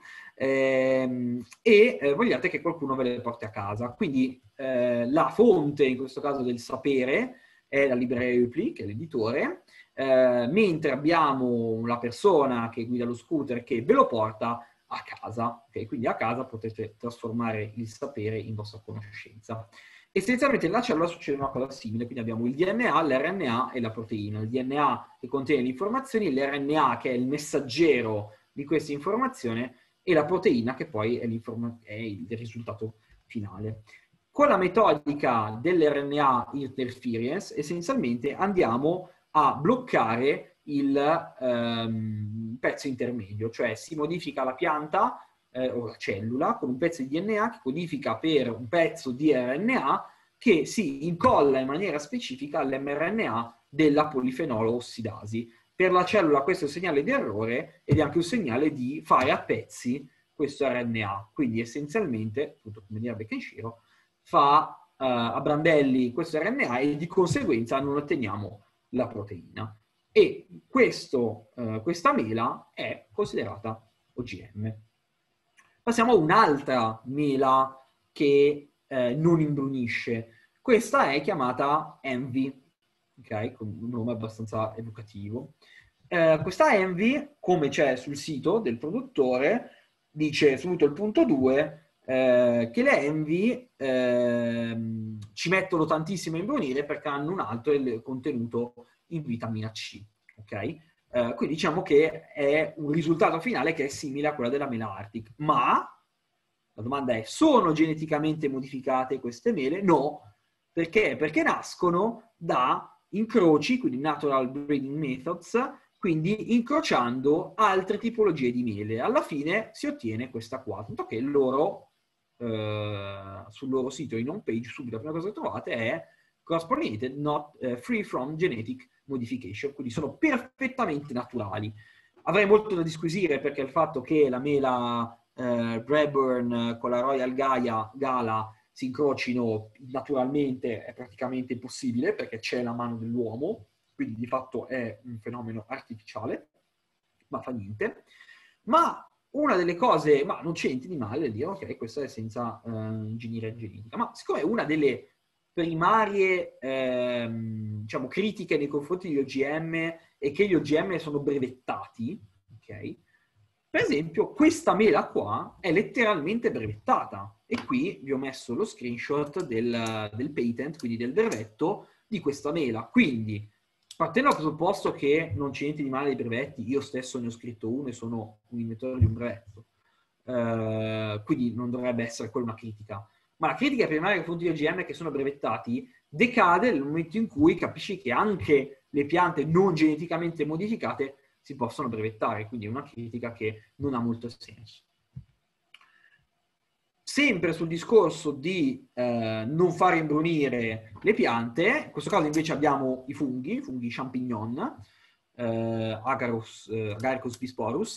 Speaker 2: ehm, e eh, vogliate che qualcuno ve le porti a casa. Quindi eh, la fonte, in questo caso del sapere, è la libreria Ripley, che è l'editore, eh, mentre abbiamo la persona che guida lo scooter che ve lo porta a casa. Okay? Quindi a casa potete trasformare il sapere in vostra conoscenza. Essenzialmente nella cellula succede una cosa simile, quindi abbiamo il D N A, l'R N A e la proteina. Il D N A che contiene le informazioni, l'R N A che è il messaggero di questa informazione e la proteina che poi è, è il risultato finale. Con la metodica dell'R N A interference essenzialmente andiamo a bloccare il ehm, pezzo intermedio, cioè si modifica la pianta eh, o la cellula con un pezzo di D N A che codifica per un pezzo di R N A che si incolla in maniera specifica all'mRNA della polifenolo ossidasi. Per la cellula questo è un segnale di errore ed è anche un segnale di fare a pezzi questo R N A. Quindi essenzialmente, appunto come direbbe Kenshiro, fa uh, a brandelli questo R N A e di conseguenza non otteniamo la proteina. E questo, uh, questa mela è considerata O G M. Passiamo a un'altra mela che eh, non imbrunisce. Questa è chiamata Envy, ok? Con un nome abbastanza evocativo. Eh, questa Envy, come c'è sul sito del produttore, dice subito il punto due, eh, che le Envy eh, ci mettono tantissimo a imbrunire perché hanno un alto contenuto in vitamina C, ok? Uh, quindi diciamo che è un risultato finale che è simile a quella della mela Arctic. Ma la domanda è, sono geneticamente modificate queste mele? No. Perché? Perché nascono da incroci, quindi natural breeding methods, quindi incrociando altre tipologie di mele. Alla fine si ottiene questa qua. Tanto che loro, uh, sul loro sito in home page, subito la prima cosa che trovate è cross-pollinated, not uh, free from genetic modification, quindi sono perfettamente naturali. Avrei molto da disquisire perché il fatto che la mela eh, Braeburn con la Royal Gaia, Gala si incrocino naturalmente è praticamente impossibile perché c'è la mano dell'uomo, quindi di fatto è un fenomeno artificiale, ma fa niente. Ma una delle cose, ma non c'è niente di male dire, ok, questa è senza eh, ingegneria genetica, ma siccome è una delle primarie ehm, diciamo, critiche nei confronti degli O G M e che gli O G M sono brevettati, ok? Per esempio, questa mela qua è letteralmente brevettata e qui vi ho messo lo screenshot del, del patent, quindi del brevetto di questa mela. Quindi, partendo dal presupposto che non c'è niente di male ai brevetti, io stesso ne ho scritto uno e sono un inventore di un brevetto, eh, quindi non dovrebbe essere quella una critica. Ma la critica primaria nei confronti degli O G M che sono brevettati decade nel momento in cui capisci che anche le piante non geneticamente modificate si possono brevettare, quindi è una critica che non ha molto senso. Sempre sul discorso di eh, non fare imbrunire le piante, in questo caso invece abbiamo i funghi, i funghi champignon, eh, Agarus, eh, Agaricus bisporus,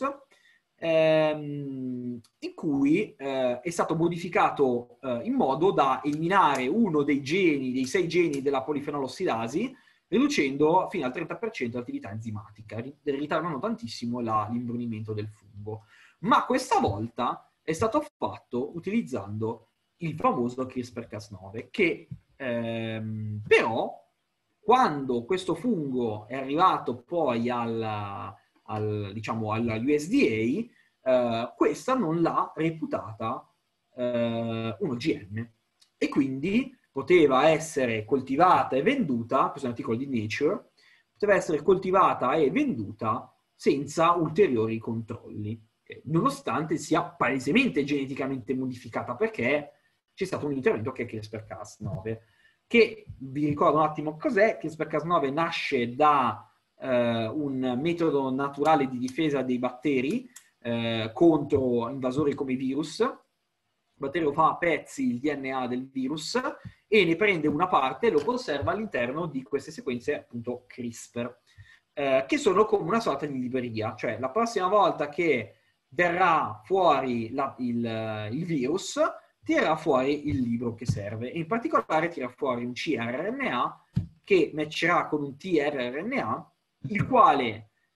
Speaker 2: ehm, in cui eh, è stato modificato eh, in modo da eliminare uno dei geni, dei sei geni della polifenolossidasi, riducendo fino al trenta per cento l'attività enzimatica, ritardando tantissimo la, l'imbrunimento del fungo. Ma questa volta è stato fatto utilizzando il famoso CRISPR Cas nove, che ehm, però quando questo fungo è arrivato poi alla, al, diciamo, alla U S D A, eh, questa non l'ha reputata eh, un O G M. E quindi poteva essere coltivata e venduta, questo è un articolo di Nature, poteva essere coltivata e venduta senza ulteriori controlli, okay? Nonostante sia palesemente geneticamente modificata, perché c'è stato un intervento che è CRISPR Cas nove, che vi ricordo un attimo cos'è. CRISPR Cas nove nasce da eh, un metodo naturale di difesa dei batteri eh, contro invasori come i virus. Il batterio fa a pezzi il D N A del virus e ne prende una parte e lo conserva all'interno di queste sequenze, appunto CRISPR, eh, che sono come una sorta di libreria. Cioè, la prossima volta che verrà fuori la, il, il virus, tirerà fuori il libro che serve. E in particolare tira fuori un c R N A che matcherà con un t R N A, il quale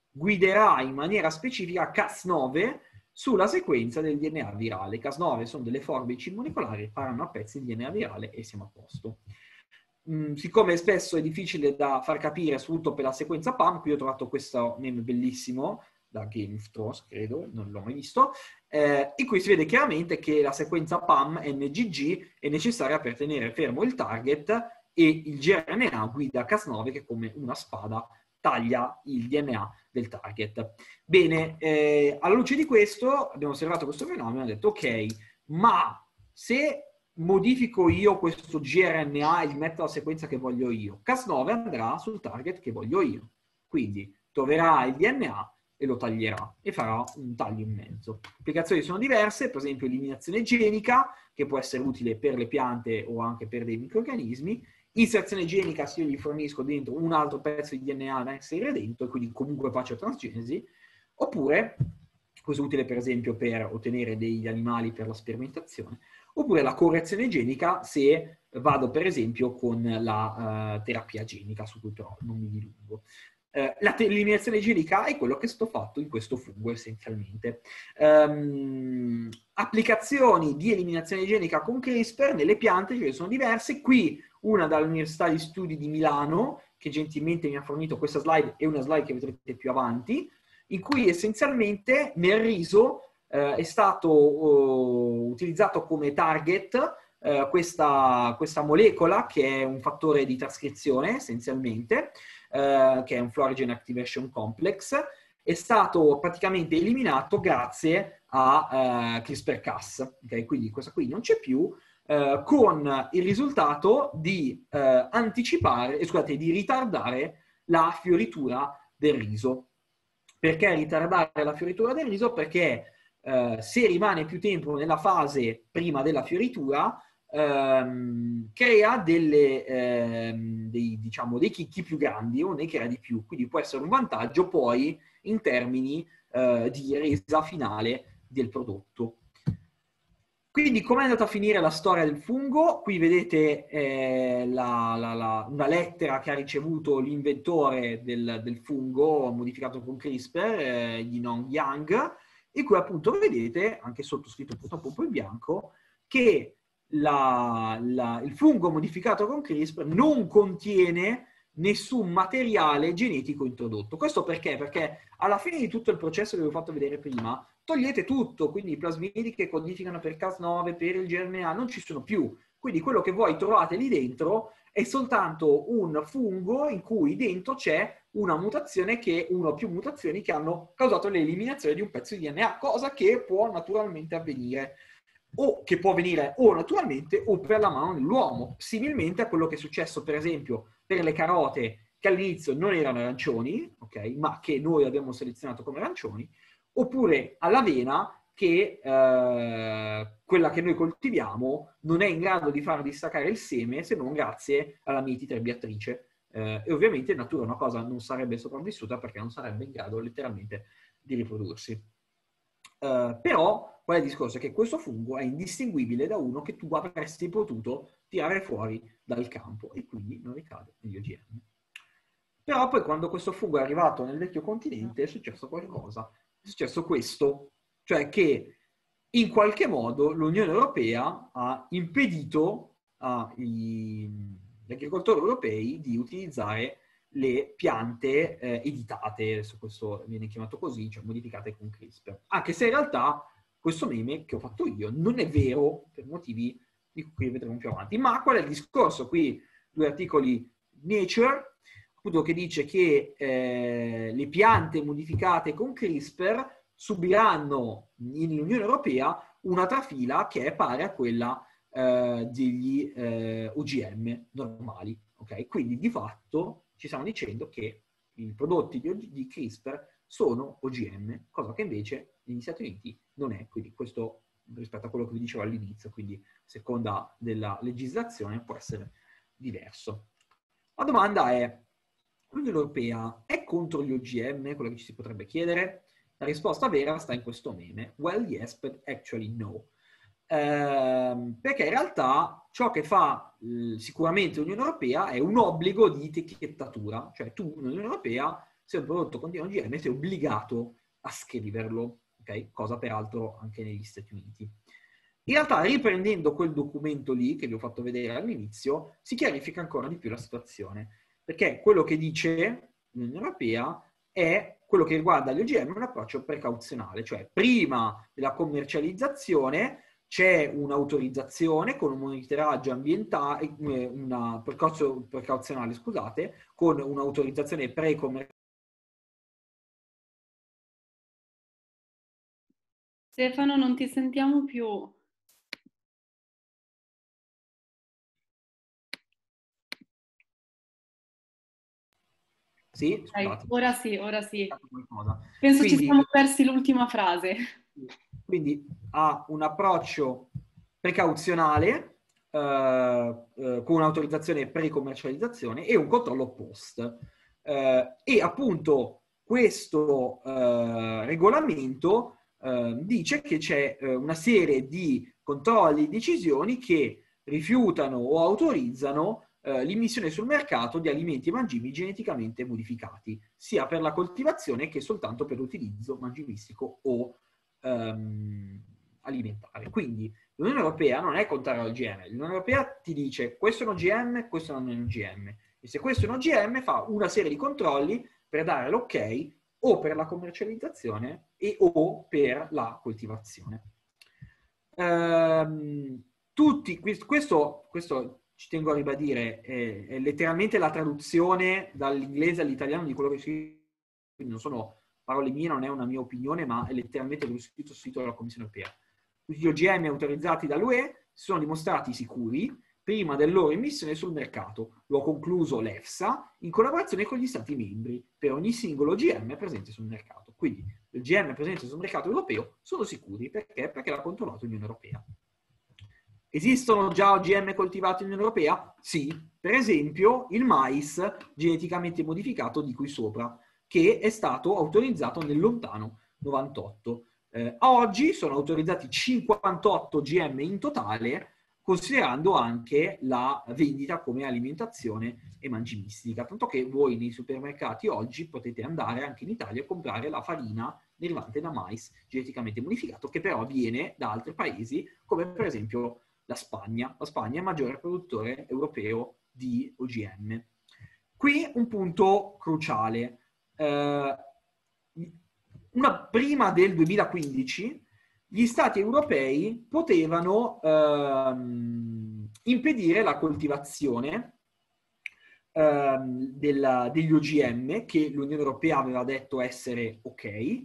Speaker 2: guiderà in maniera specifica Cas nove sulla sequenza del D N A virale. Cas nove sono delle forbici molecolari, faranno a pezzi il D N A virale e siamo a posto. Mm, siccome spesso è difficile da far capire, soprattutto per la sequenza P A M, qui ho trovato questo meme bellissimo, da Game of Thrones, credo, non l'ho mai visto, eh, in cui si vede chiaramente che la sequenza P A M N G G è necessaria per tenere fermo il target e il G R N A guida Cas nove che come una spada taglia il D N A del target. Bene, eh, alla luce di questo abbiamo osservato questo fenomeno e abbiamo detto ok, ma se modifico io questo G R N A e gli metto la sequenza che voglio io, Cas nove andrà sul target che voglio io. Quindi troverà il D N A e lo taglierà e farà un taglio in mezzo. Le applicazioni sono diverse, per esempio eliminazione genica, che può essere utile per le piante o anche per dei microrganismi. Inserzione genica, se io gli fornisco dentro un altro pezzo di D N A da inserire dentro e quindi comunque faccio transgenesi. Oppure, questo è utile per esempio per ottenere degli animali per la sperimentazione. Oppure la correzione genica se vado per esempio con la uh, terapia genica, su cui però non mi dilungo. Uh, l'eliminazione genica è quello che sto fatto in questo fungo essenzialmente. Um, applicazioni di eliminazione genica con CRISPR nelle piante ce ne sono diverse. Qui una dall'Università di Studi di Milano, che gentilmente mi ha fornito questa slide, e una slide che vedrete più avanti, in cui essenzialmente nel riso Uh, è stato uh, utilizzato come target uh, questa, questa molecola che è un fattore di trascrizione essenzialmente, uh, che è un Florigen Activation Complex, è stato praticamente eliminato grazie a uh, CRISPR-Cas. Okay? Quindi questa qui non c'è più, uh, con il risultato di uh, anticipare, eh, scusate, di ritardare la fioritura del riso. Perché ritardare la fioritura del riso? Perché Uh, se rimane più tempo nella fase prima della fioritura, um, crea delle, um, dei, diciamo, dei chicchi più grandi o ne crea di più. Quindi può essere un vantaggio poi in termini uh, di resa finale del prodotto. Quindi com'è andata a finire la storia del fungo? Qui vedete eh, la, la, la, una lettera che ha ricevuto l'inventore del, del fungo modificato con CRISPR, eh, Yinong Yang, in cui appunto vedete, anche sottoscritto purtroppo un po' in bianco, che la, la, il fungo modificato con CRISPR non contiene nessun materiale genetico introdotto. Questo perché? Perché alla fine di tutto il processo che vi ho fatto vedere prima, togliete tutto, quindi i plasmidi che codificano per Cas nove, per il G R N A, non ci sono più. Quindi quello che voi trovate lì dentro è soltanto un fungo in cui dentro c'è una mutazione che, una o più mutazioni che hanno causato l'eliminazione di un pezzo di D N A, cosa che può naturalmente avvenire, o che può avvenire o naturalmente o per la mano dell'uomo, similmente a quello che è successo per esempio per le carote che all'inizio non erano arancioni, ok, ma che noi abbiamo selezionato come arancioni, oppure all'avena che eh, quella che noi coltiviamo non è in grado di far distaccare il seme se non grazie alla mietite erbiatrice. Eh, e ovviamente in natura una cosa non sarebbe sopravvissuta perché non sarebbe in grado letteralmente di riprodursi. Eh, però qual è il discorso? È che questo fungo è indistinguibile da uno che tu avresti potuto tirare fuori dal campo e quindi non ricade negli O G M. Però poi quando questo fungo è arrivato nel vecchio continente è successo qualcosa. È successo questo, cioè che in qualche modo l'Unione Europea ha impedito agli agricoltori europei di utilizzare le piante eh, editate, adesso questo viene chiamato così, cioè modificate con CRISPR. Anche se in realtà questo meme che ho fatto io non è vero per motivi di cui vedremo più avanti. Ma qual è il discorso? Qui due articoli Nature, appunto, che dice che eh, le piante modificate con CRISPR subiranno nell'Unione Europea una trafila che è pari a quella eh, degli eh, O G M normali. Okay? Quindi di fatto ci stiamo dicendo che i prodotti di, di CRISPR sono O G M, cosa che invece negli Stati Uniti non è. Quindi questo rispetto a quello che vi dicevo all'inizio, quindi a seconda della legislazione può essere diverso. La domanda è: l'Unione Europea è contro gli O G M? Quello che ci si potrebbe chiedere. La risposta vera sta in questo meme. Well, yes, but actually no. Eh, perché in realtà ciò che fa eh, sicuramente l'Unione Europea è un obbligo di etichettatura. Cioè tu, l'Unione Europea, se un prodotto contiene O G M sei obbligato a scriverlo, ok? Cosa peraltro anche negli Stati Uniti. In realtà, riprendendo quel documento lì, che vi ho fatto vedere all'inizio, si chiarifica ancora di più la situazione, perché quello che dice l'Unione Europea è quello che riguarda gli O G M, un approccio precauzionale, cioè prima della commercializzazione c'è un'autorizzazione con un monitoraggio ambientale, un percorso precauzionale, scusate, con un'autorizzazione pre-commerciale.
Speaker 3: Stefano, non ti sentiamo più.
Speaker 2: Sì,
Speaker 3: Okay,
Speaker 2: scusate.
Speaker 3: ora sì, ora sì.
Speaker 2: Qualcosa.
Speaker 3: Penso
Speaker 2: Quindi,
Speaker 3: ci siamo persi l'ultima frase.
Speaker 2: Quindi ha un approccio precauzionale eh, eh, con un'autorizzazione pre-commercializzazione e un controllo post. Eh, e appunto questo eh, regolamento eh, dice che c'è eh, una serie di controlli e decisioni che rifiutano o autorizzano eh, l'immissione sul mercato di alimenti mangimi geneticamente modificati, sia per la coltivazione che soltanto per l'utilizzo mangimistico o ehm, alimentare. Quindi l'Unione Europea non è contraria al O G M, l'Unione Europea ti dice questo è un O G M, questo non è un O G M. E se questo è un O G M fa una serie di controlli per dare l'ok o per la commercializzazione e o per la coltivazione. Ehm, tutti, questo, questo ci tengo a ribadire, è, è letteralmente la traduzione dall'inglese all'italiano di quello che si... Quindi non sono parole mie, non è una mia opinione, ma è letteralmente quello scritto sul sito della Commissione Europea. Tutti gli O G M autorizzati dall'U E sono dimostrati sicuri prima della loro immissione sul mercato. Lo ha concluso l'EFSA in collaborazione con gli Stati membri per ogni singolo O G M presente sul mercato. Quindi gli O G M presenti sul mercato europeo sono sicuri. Perché? Perché l'ha controllato l'Unione Europea. Esistono già O G M coltivati nell'Unione Europea? Sì. Per esempio il mais geneticamente modificato di qui sopra, che è stato autorizzato nel lontano novantotto. Eh, oggi sono autorizzati cinquantotto O G M in totale, considerando anche la vendita come alimentazione e mangimistica. Tanto che voi nei supermercati oggi potete andare anche in Italia a comprare la farina derivante da mais geneticamente modificato, che però viene da altri paesi, come per esempio la Spagna. La Spagna è il maggiore produttore europeo di O G M. Qui un punto cruciale. Eh, una, prima del duemilaquindici gli stati europei potevano ehm, impedire la coltivazione ehm, della, degli O G M, che l'Unione Europea aveva detto essere ok,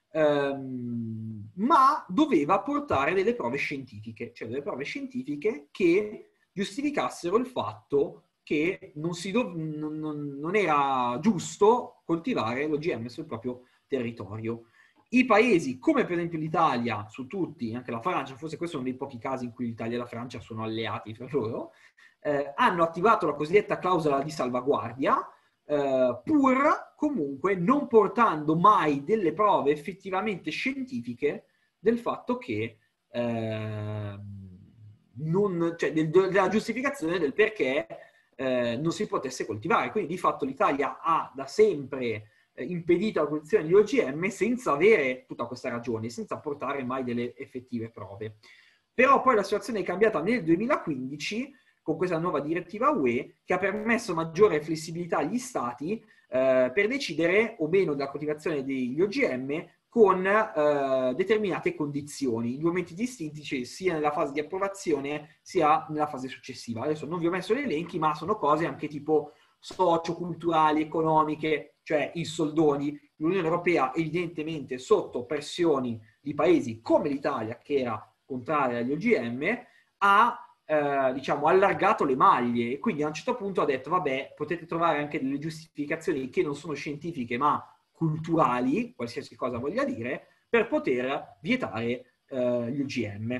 Speaker 2: ehm, ma doveva portare delle prove scientifiche, cioè delle prove scientifiche che giustificassero il fatto che non, si dov- non, non, non era giusto coltivare l'O G M sul proprio territorio. I paesi, come per esempio l'Italia, su tutti, anche la Francia, forse questo è uno dei pochi casi in cui l'Italia e la Francia sono alleati fra loro, eh, hanno attivato la cosiddetta clausola di salvaguardia, eh, pur comunque non portando mai delle prove effettivamente scientifiche del fatto che eh, non, cioè del, della giustificazione del perché eh, non si potesse coltivare. Quindi di fatto l'Italia ha da sempre eh, impedito la produzione di O G M senza avere tutta questa ragione, senza portare mai delle effettive prove. Però poi la situazione è cambiata nel duemilaquindici con questa nuova direttiva U E che ha permesso maggiore flessibilità agli stati eh, per decidere o meno della coltivazione degli O G M con eh, determinate condizioni, in due momenti distinti, cioè sia nella fase di approvazione sia nella fase successiva. Adesso non vi ho messo gli elenchi, ma sono cose anche tipo socio-culturali, economiche, cioè i soldoni. L'Unione Europea evidentemente sotto pressioni di paesi come l'Italia, che era contraria agli O G M, ha eh, diciamo allargato le maglie e quindi a un certo punto ha detto vabbè, potete trovare anche delle giustificazioni che non sono scientifiche ma culturali, qualsiasi cosa voglia dire, per poter vietare eh, gli O G M.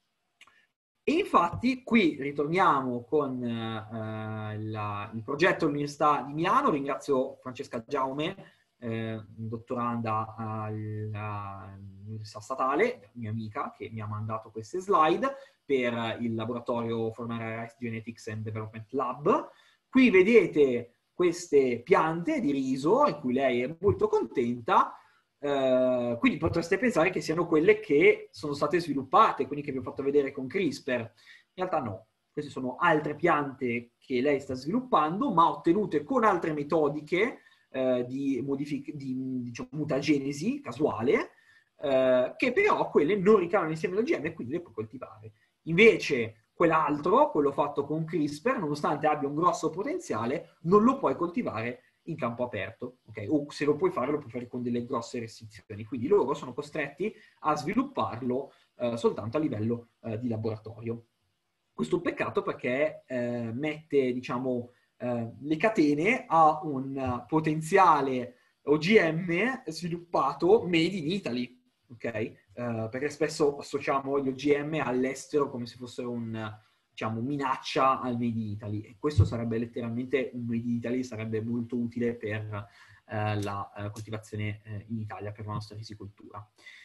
Speaker 2: E infatti qui ritorniamo con eh, la, il progetto dell'Università di Milano. Ringrazio Francesca Giaume, eh, dottoranda all'Università Statale, mia amica, che mi ha mandato queste slide per il laboratorio Fornara Rice Genetics and Development Lab. Qui vedete queste piante di riso, in cui lei è molto contenta, eh, quindi potreste pensare che siano quelle che sono state sviluppate, quindi che vi ho fatto vedere con CRISPR. In realtà no, queste sono altre piante che lei sta sviluppando, ma ottenute con altre metodiche eh, di, modific- di diciamo, mutagenesi casuale, eh, che però quelle non ricadono insieme all'O G M e quindi le può coltivare. Invece quell'altro, quello fatto con CRISPR, nonostante abbia un grosso potenziale, non lo puoi coltivare in campo aperto, okay? O se lo puoi fare, lo puoi fare con delle grosse restrizioni. Quindi loro sono costretti a svilupparlo eh, soltanto a livello eh, di laboratorio. Questo è un peccato perché eh, mette, diciamo, eh, le catene a un potenziale O G M sviluppato made in Italy, ok? Uh, perché spesso associamo gli O G M all'estero come se fossero un, diciamo, minaccia al Made in Italy, e questo sarebbe letteralmente un Made in Italy, sarebbe molto utile per uh, la uh, coltivazione uh, in Italia, per la nostra risicoltura.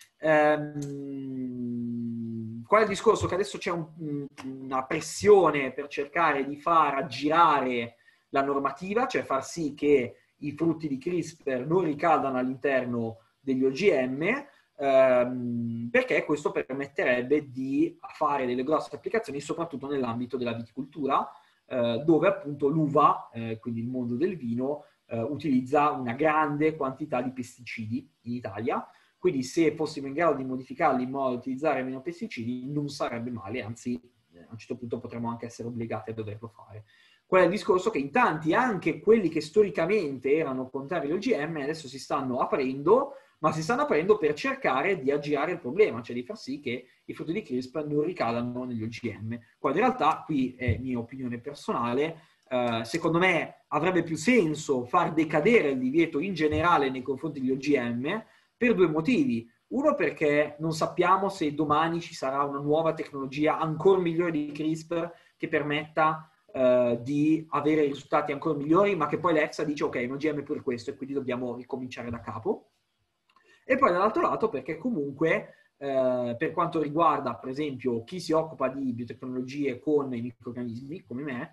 Speaker 2: Um, qual è il discorso? Che adesso c'è un, una pressione per cercare di far aggirare la normativa, cioè far sì che i frutti di CRISPR non ricadano all'interno degli O G M, ehm, perché questo permetterebbe di fare delle grosse applicazioni, soprattutto nell'ambito della viticoltura, eh, dove appunto l'uva, eh, quindi il mondo del vino, eh, utilizza una grande quantità di pesticidi in Italia. Quindi se fossimo in grado di modificarli in modo da utilizzare meno pesticidi, non sarebbe male, anzi a un certo punto potremmo anche essere obbligati a doverlo fare. Qual è il discorso? Che in tanti, anche quelli che storicamente erano contrari all'O G M, adesso si stanno aprendo, ma si stanno aprendo per cercare di aggirare il problema, cioè di far sì che i frutti di CRISPR non ricadano negli O G M. Quando in realtà, qui è mia opinione personale, eh, secondo me avrebbe più senso far decadere il divieto in generale nei confronti degli O G M per due motivi. Uno, perché non sappiamo se domani ci sarà una nuova tecnologia ancora migliore di CRISPR che permetta Uh, di avere risultati ancora migliori, ma che poi l'E F S A dice ok, un O G M per questo e quindi dobbiamo ricominciare da capo. E poi dall'altro lato perché comunque uh, per quanto riguarda per esempio chi si occupa di biotecnologie con i microrganismi come me,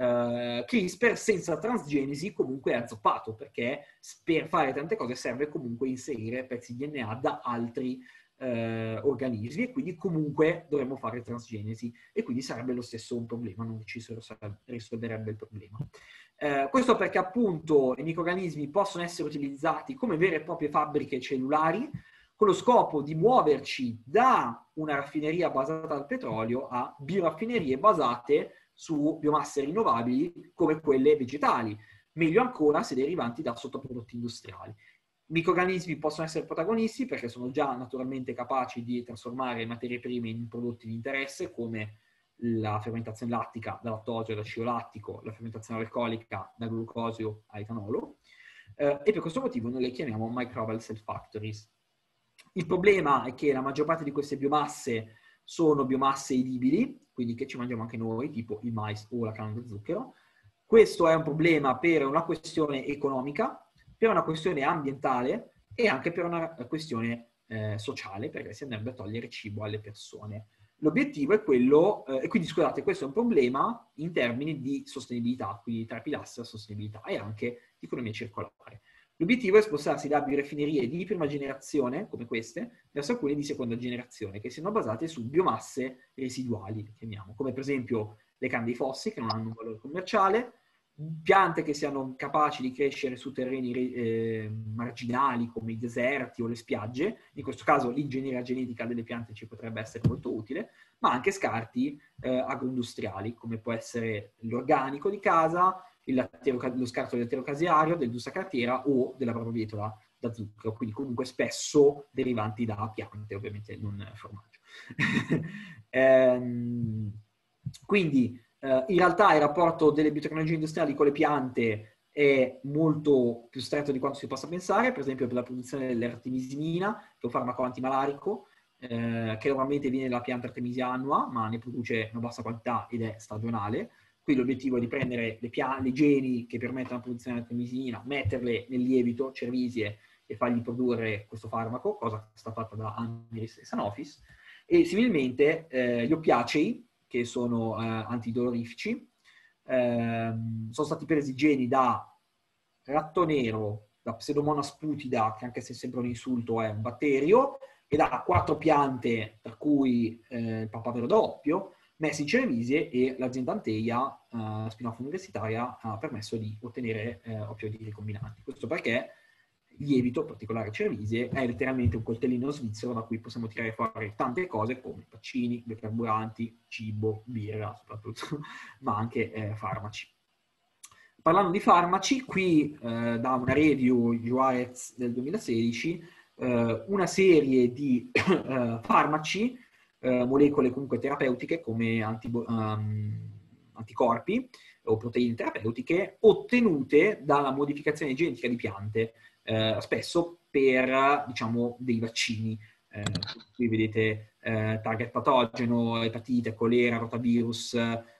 Speaker 2: uh, CRISPR senza transgenesi comunque è azzoppato, perché per fare tante cose serve comunque inserire pezzi di D N A da altri Eh, organismi, e quindi comunque dovremmo fare transgenesi, e quindi sarebbe lo stesso un problema, non ci risolverebbe il problema. Eh, questo perché appunto i microrganismi possono essere utilizzati come vere e proprie fabbriche cellulari, con lo scopo di muoverci da una raffineria basata al petrolio a bioraffinerie basate su biomasse rinnovabili come quelle vegetali, meglio ancora se derivanti da sottoprodotti industriali. I microrganismi possono essere protagonisti perché sono già naturalmente capaci di trasformare materie prime in prodotti di interesse, come la fermentazione lattica da lattosio ad acido lattico, la fermentazione alcolica da glucosio a etanolo, eh, e per questo motivo noi le chiamiamo microbial cell factories. Il problema è che la maggior parte di queste biomasse sono biomasse edibili, quindi che ci mangiamo anche noi, tipo il mais o la canna da zucchero. Questo è un problema per una questione economica, per una questione ambientale e anche per una questione eh, sociale, perché si andrebbe a togliere cibo alle persone. L'obiettivo è quello, eh, e quindi scusate, questo è un problema in termini di sostenibilità, quindi tra pilastri della sostenibilità e anche di economia circolare. L'obiettivo è spostarsi da bioraffinerie di prima generazione, come queste, verso alcune di seconda generazione, che siano basate su biomasse residuali, chiamiamo, come per esempio le canne dei fossi, che non hanno un valore commerciale, piante che siano capaci di crescere su terreni eh, marginali come i deserti o le spiagge. In questo caso l'ingegneria genetica delle piante ci potrebbe essere molto utile, ma anche scarti eh, agroindustriali, come può essere l'organico di casa, il lo scarto del lattero caseario, del busta cartiera o della barbabietola da zucchero, quindi comunque spesso derivanti da piante, ovviamente non formaggio. ehm, quindi Uh, in realtà il rapporto delle biotecnologie industriali con le piante è molto più stretto di quanto si possa pensare, per esempio per la produzione dell'artemisinina, che è un farmaco antimalarico, eh, che normalmente viene dalla pianta Artemisia annua, ma ne produce una bassa quantità ed è stagionale. Qui l'obiettivo è di prendere le, le geni che permettono la produzione dell'artemisinina, metterle nel lievito cervisie e fargli produrre questo farmaco, cosa che è stata fatta da Amyris e Sanofis. E similmente eh, gli oppiacei, che sono eh, antidolorifici, eh, sono stati presi geni da ratto nero, la Pseudomonas putida, che anche se sembra un insulto è un batterio, ed ha quattro piante, tra cui eh, il papavero doppio, messi in cerevisiae, e l'azienda Anteia, eh, spin-off universitaria, ha permesso di ottenere eh, oppioidi ricombinanti. Questo perché il lievito, in particolare cerevisiae, è letteralmente un coltellino svizzero da cui possiamo tirare fuori tante cose come vaccini, biocarburanti, cibo, birra soprattutto, ma anche eh, farmaci. Parlando di farmaci, qui eh, da una review Juarez del duemilasedici, eh, una serie di eh, farmaci, eh, molecole comunque terapeutiche come antibo- um, anticorpi o proteine terapeutiche, ottenute dalla modificazione genetica di piante, eh, spesso per, diciamo, dei vaccini. Eh, qui vedete eh, target patogeno, epatite, colera, rotavirus,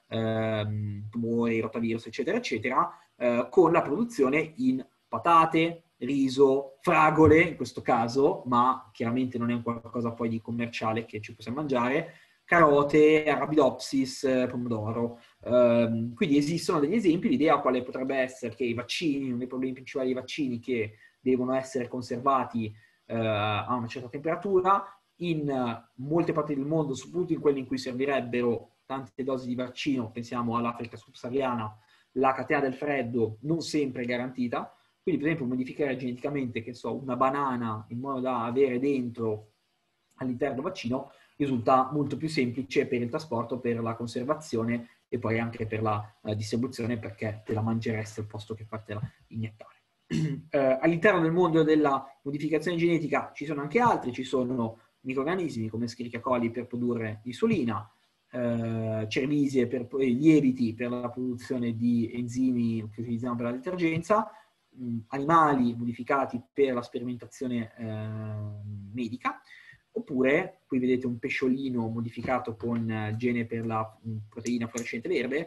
Speaker 2: ehm, tumori, rotavirus, eccetera, eccetera, eh, con la produzione in patate, riso, fragole in questo caso, ma chiaramente non è un qualcosa poi di commerciale che ci possiamo mangiare, carote, arabidopsis, eh, pomodoro. Um, quindi esistono degli esempi. L'idea quale potrebbe essere che i vaccini, uno dei problemi principali dei vaccini, che devono essere conservati uh, a una certa temperatura, in uh, molte parti del mondo, soprattutto in quelle in cui servirebbero tante dosi di vaccino, pensiamo all'Africa subsahariana, la catena del freddo non sempre è garantita. Quindi, per esempio, modificare geneticamente, che so, una banana in modo da avere dentro all'interno del vaccino risulta molto più semplice per il trasporto, per la conservazione e poi anche per la uh, distribuzione, perché te la mangeresti al posto che fartela iniettare. eh, all'interno del mondo della modificazione genetica ci sono anche altri, ci sono microrganismi come Escherichia coli per produrre insulina, eh, cerevisiae per eh, lieviti per la produzione di enzimi che utilizziamo per la detergenza, mh, animali modificati per la sperimentazione eh, medica, oppure qui vedete un pesciolino modificato con gene per la proteina fluorescente verde,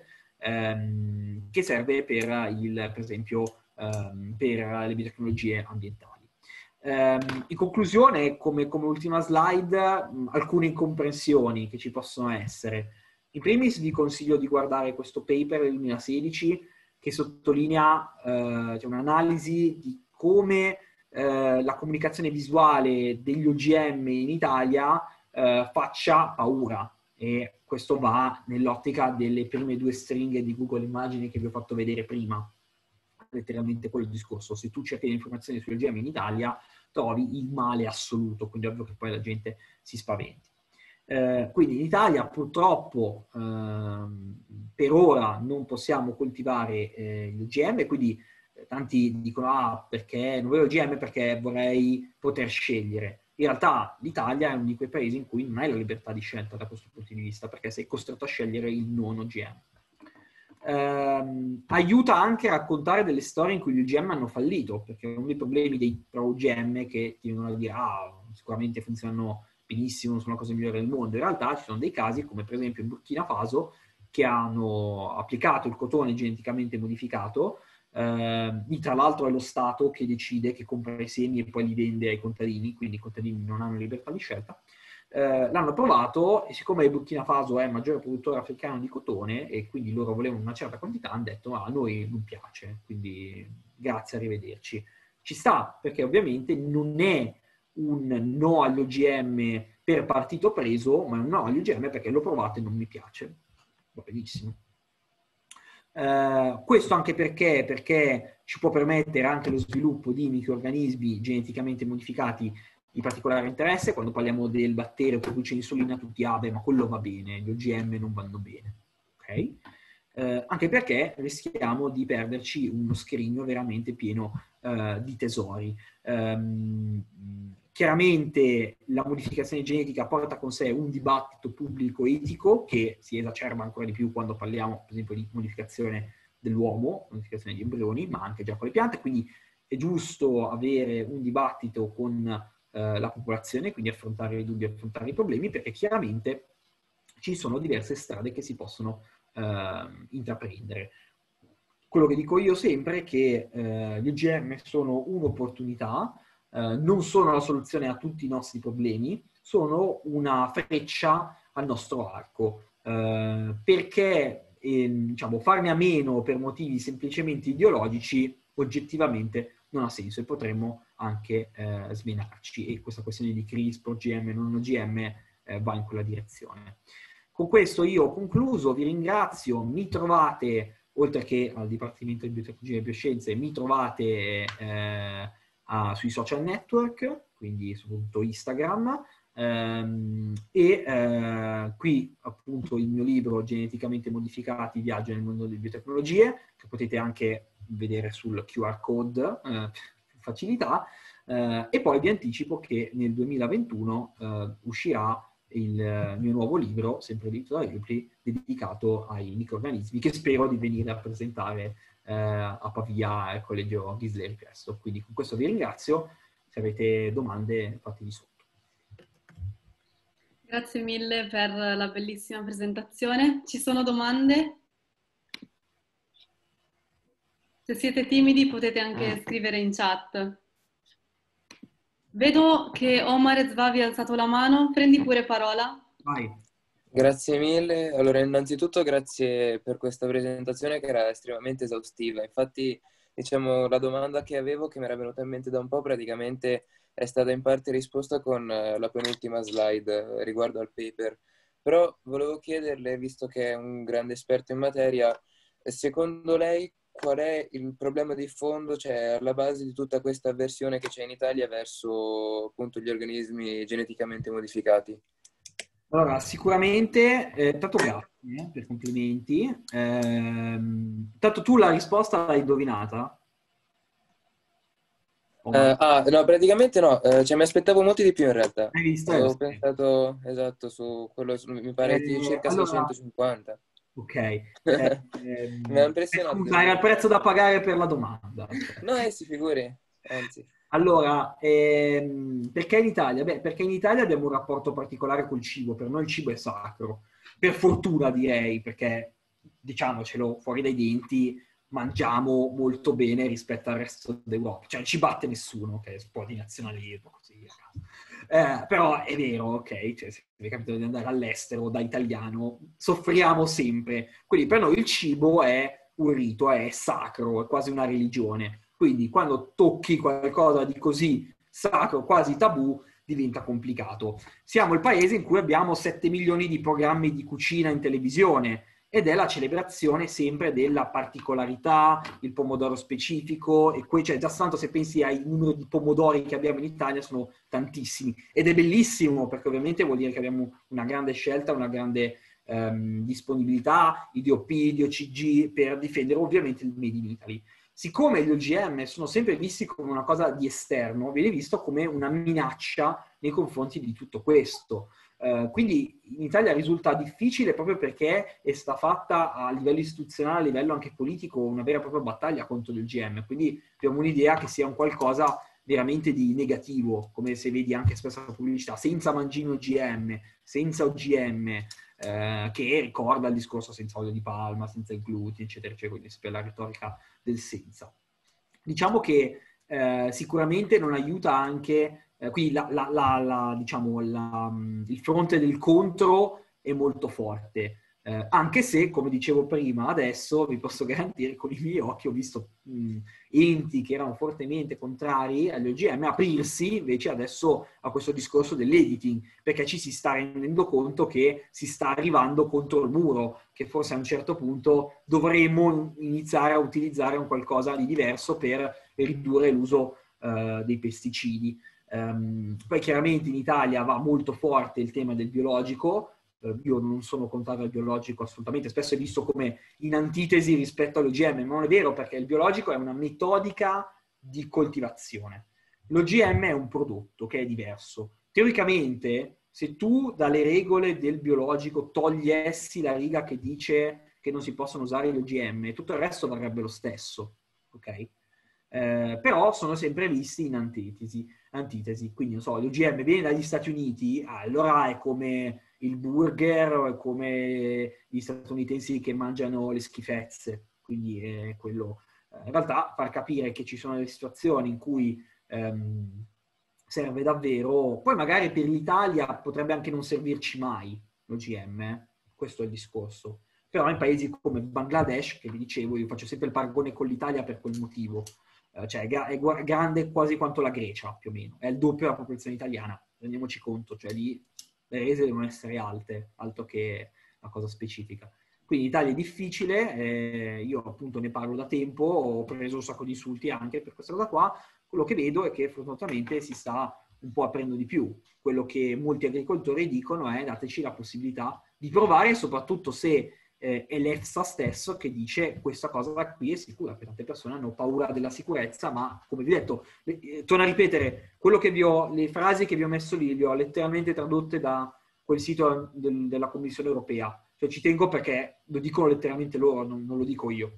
Speaker 2: ehm, che serve per, il, per esempio ehm, per le biotecnologie ambientali. Um, in conclusione, come, come ultima slide, mh, alcune incomprensioni che ci possono essere. In primis vi consiglio di guardare questo paper del duemilasedici che sottolinea uh, cioè un'analisi di come uh, la comunicazione visuale degli O G M in Italia uh, faccia paura, e questo va nell'ottica delle prime due stringhe di Google Immagini che vi ho fatto vedere prima. Letteralmente quello discorso: se tu cerchi le informazioni sugli O G M in Italia trovi il male assoluto, quindi è ovvio che poi la gente si spaventi. Eh, quindi in Italia purtroppo ehm, per ora non possiamo coltivare eh, gli O G M, quindi eh, tanti dicono ah perché non voglio O G M perché vorrei poter scegliere. In realtà l'Italia è uno di quei paesi in cui non hai la libertà di scelta da questo punto di vista, perché sei costretto a scegliere il non O G M. Eh, aiuta anche a raccontare delle storie in cui gli O G M hanno fallito, perché uno dei problemi dei pro O G M che ti vengono a dire ah, sicuramente funzionano benissimo, sono la cosa migliore del mondo. In realtà ci sono dei casi, come per esempio in Burkina Faso, che hanno applicato il cotone geneticamente modificato, eh, tra l'altro è lo Stato che decide, che compra i semi e poi li vende ai contadini, quindi i contadini non hanno libertà di scelta. Eh, l'hanno provato, e siccome il Burkina Faso è il maggiore produttore africano di cotone e quindi loro volevano una certa quantità, hanno detto ah, a noi non piace, quindi grazie, arrivederci. Ci sta, perché ovviamente non è un no agli O G M per partito preso, ma è un no agli O G M perché l'ho provato e non mi piace. Va benissimo. Uh, questo anche perché, perché ci può permettere anche lo sviluppo di microrganismi geneticamente modificati di particolare interesse. Quando parliamo del batterio che produce insulina, tutti ah beh, ma quello va bene, gli O G M non vanno bene. Ok? Uh, anche perché rischiamo di perderci uno scrigno veramente pieno uh, di tesori. Um, chiaramente la modificazione genetica porta con sé un dibattito pubblico etico che si esacerba ancora di più quando parliamo, per esempio, di modificazione dell'uomo, modificazione di embrioni, ma anche già con le piante. Quindi è giusto avere un dibattito con eh, la popolazione, quindi affrontare i dubbi, affrontare i problemi, perché chiaramente ci sono diverse strade che si possono eh, intraprendere. Quello che dico io sempre è che eh, gli O G M sono un'opportunità, eh, non sono la soluzione a tutti i nostri problemi, sono una freccia al nostro arco, eh, perché eh, diciamo, farne a meno per motivi semplicemente ideologici oggettivamente non ha senso e potremmo anche eh, smenarci, e questa questione di CRISPR, O G M, non O G M eh, va in quella direzione. Con questo io ho concluso, vi ringrazio, mi trovate, oltre che al Dipartimento di Biotecnologia e Bioscienze, mi trovate eh, a, sui social network, quindi soprattutto Instagram, ehm, e eh, qui appunto il mio libro Geneticamente modificati, viaggio nel mondo delle biotecnologie, che potete anche vedere sul Q R code, eh, facilità, eh, e poi vi anticipo che nel duemilaventuno eh, uscirà il mio nuovo libro, sempre edito da Ripley, dedicato ai microrganismi, che spero di venire a presentare eh, a Pavia al Collegio Ghisleri presto. Quindi con questo vi ringrazio, se avete domande fatevi sotto.
Speaker 3: Grazie mille per la bellissima presentazione. Ci sono domande? Se siete timidi potete anche scrivere in chat. Vedo che Omar Zvavi ha alzato la mano, prendi pure parola.
Speaker 2: Vai.
Speaker 5: Grazie mille. Allora, innanzitutto grazie per questa presentazione che era estremamente esaustiva. Infatti, diciamo, la domanda che avevo, che mi era venuta in mente da un po', praticamente è stata in parte risposta con la penultima slide riguardo al paper. Però volevo chiederle, visto che è un grande esperto in materia, secondo lei qual è il problema di fondo, cioè alla base di tutta questa avversione che c'è in Italia verso appunto gli organismi geneticamente modificati?
Speaker 2: Allora, sicuramente, eh, tanto grazie eh, per i complimenti. Ehm, tanto tu la risposta l'hai indovinata?
Speaker 5: Uh, ah, no, praticamente no, uh, cioè mi aspettavo molti di più in realtà.
Speaker 2: Hai visto?
Speaker 5: Avevo pensato, esatto, su quello, su, mi pare di
Speaker 2: Eh,
Speaker 5: circa
Speaker 2: allora,
Speaker 5: seicentocinquanta.
Speaker 2: ok. Eh, ehm,
Speaker 5: mi ha impressionato.
Speaker 2: Scusa, era il prezzo da pagare per la domanda.
Speaker 5: No, eh, si figuri, anzi.
Speaker 2: Allora, ehm, perché in Italia? Beh, perché in Italia abbiamo un rapporto particolare col cibo. Per noi il cibo è sacro. Per fortuna, direi, perché, diciamocelo, fuori dai denti, mangiamo molto bene rispetto al resto d'Europa. Cioè, non ci batte nessuno, che è un po' di nazionalismo, così. Eh, però è vero, ok? Cioè, se vi capita di andare all'estero da italiano, soffriamo sempre. Quindi per noi il cibo è un rito, è sacro, è quasi una religione. Quindi quando tocchi qualcosa di così sacro, quasi tabù, diventa complicato. Siamo il paese in cui abbiamo sette milioni di programmi di cucina in televisione ed è la celebrazione sempre della particolarità, il pomodoro specifico, e que- cioè, già tanto se pensi ai numero di pomodori che abbiamo in Italia sono tantissimi. Ed è bellissimo perché ovviamente vuol dire che abbiamo una grande scelta, una grande ehm, disponibilità, I D O P, I D O C G, per difendere ovviamente il Made in Italy. Siccome gli O G M sono sempre visti come una cosa di esterno, viene visto come una minaccia nei confronti di tutto questo. Uh, quindi in Italia risulta difficile proprio perché è stata fatta a livello istituzionale, a livello anche politico, una vera e propria battaglia contro gli O G M. Quindi abbiamo un'idea che sia un qualcosa veramente di negativo, come se vedi anche spesso la pubblicità, senza mangimi O G M, senza O G M, eh, che ricorda il discorso senza olio di palma, senza il glutine, eccetera, eccetera, quindi per la retorica del senza. Diciamo che eh, sicuramente non aiuta anche, eh, qui la, la, la, la, diciamo, la, il fronte del contro è molto forte. Eh, anche se, come dicevo prima, adesso vi posso garantire con i miei occhi ho visto mh, enti che erano fortemente contrari agli O G M aprirsi invece adesso a questo discorso dell'editing, perché ci si sta rendendo conto che si sta arrivando contro il muro, che forse a un certo punto dovremmo iniziare a utilizzare un qualcosa di diverso per ridurre l'uso uh, dei pesticidi. Um, poi chiaramente in Italia va molto forte il tema del biologico. Io non sono contrario al biologico assolutamente, spesso è visto come in antitesi rispetto all'O G M, ma non è vero perché il biologico è una metodica di coltivazione. L'O G M è un prodotto che è diverso. Teoricamente, se tu dalle regole del biologico togliessi la riga che dice che non si possono usare gli O G M, tutto il resto varrebbe lo stesso, ok? Eh, però sono sempre visti in antitesi, antitesi. Quindi non so, l'O G M viene dagli Stati Uniti, allora è come il burger, è come gli statunitensi che mangiano le schifezze, quindi è quello. In realtà far capire che ci sono delle situazioni in cui ehm, serve davvero, poi magari per l'Italia potrebbe anche non servirci mai l'O G M, eh? Questo è il discorso. Però in paesi come Bangladesh, che vi dicevo, io faccio sempre il paragone con l'Italia per quel motivo, eh, cioè è, gra- è gu- grande quasi quanto la Grecia, più o meno, è il doppio della popolazione italiana, rendiamoci conto, cioè lì le rese devono essere alte, altro che una cosa specifica. Quindi l'Italia è difficile, eh, io appunto ne parlo da tempo, ho preso un sacco di insulti anche per questa cosa qua, quello che vedo è che fortunatamente si sta un po' aprendo di più. Quello che molti agricoltori dicono è dateci la possibilità di provare, soprattutto se eh, è l'E F S A stesso che dice questa cosa qui è sicura, perché tante persone hanno paura della sicurezza, ma come vi ho detto, eh, torno a ripetere, quello che vi ho, le frasi che vi ho messo lì, le ho letteralmente tradotte da quel sito del, della Commissione Europea. Cioè ci tengo perché lo dicono letteralmente loro, non, non lo dico io.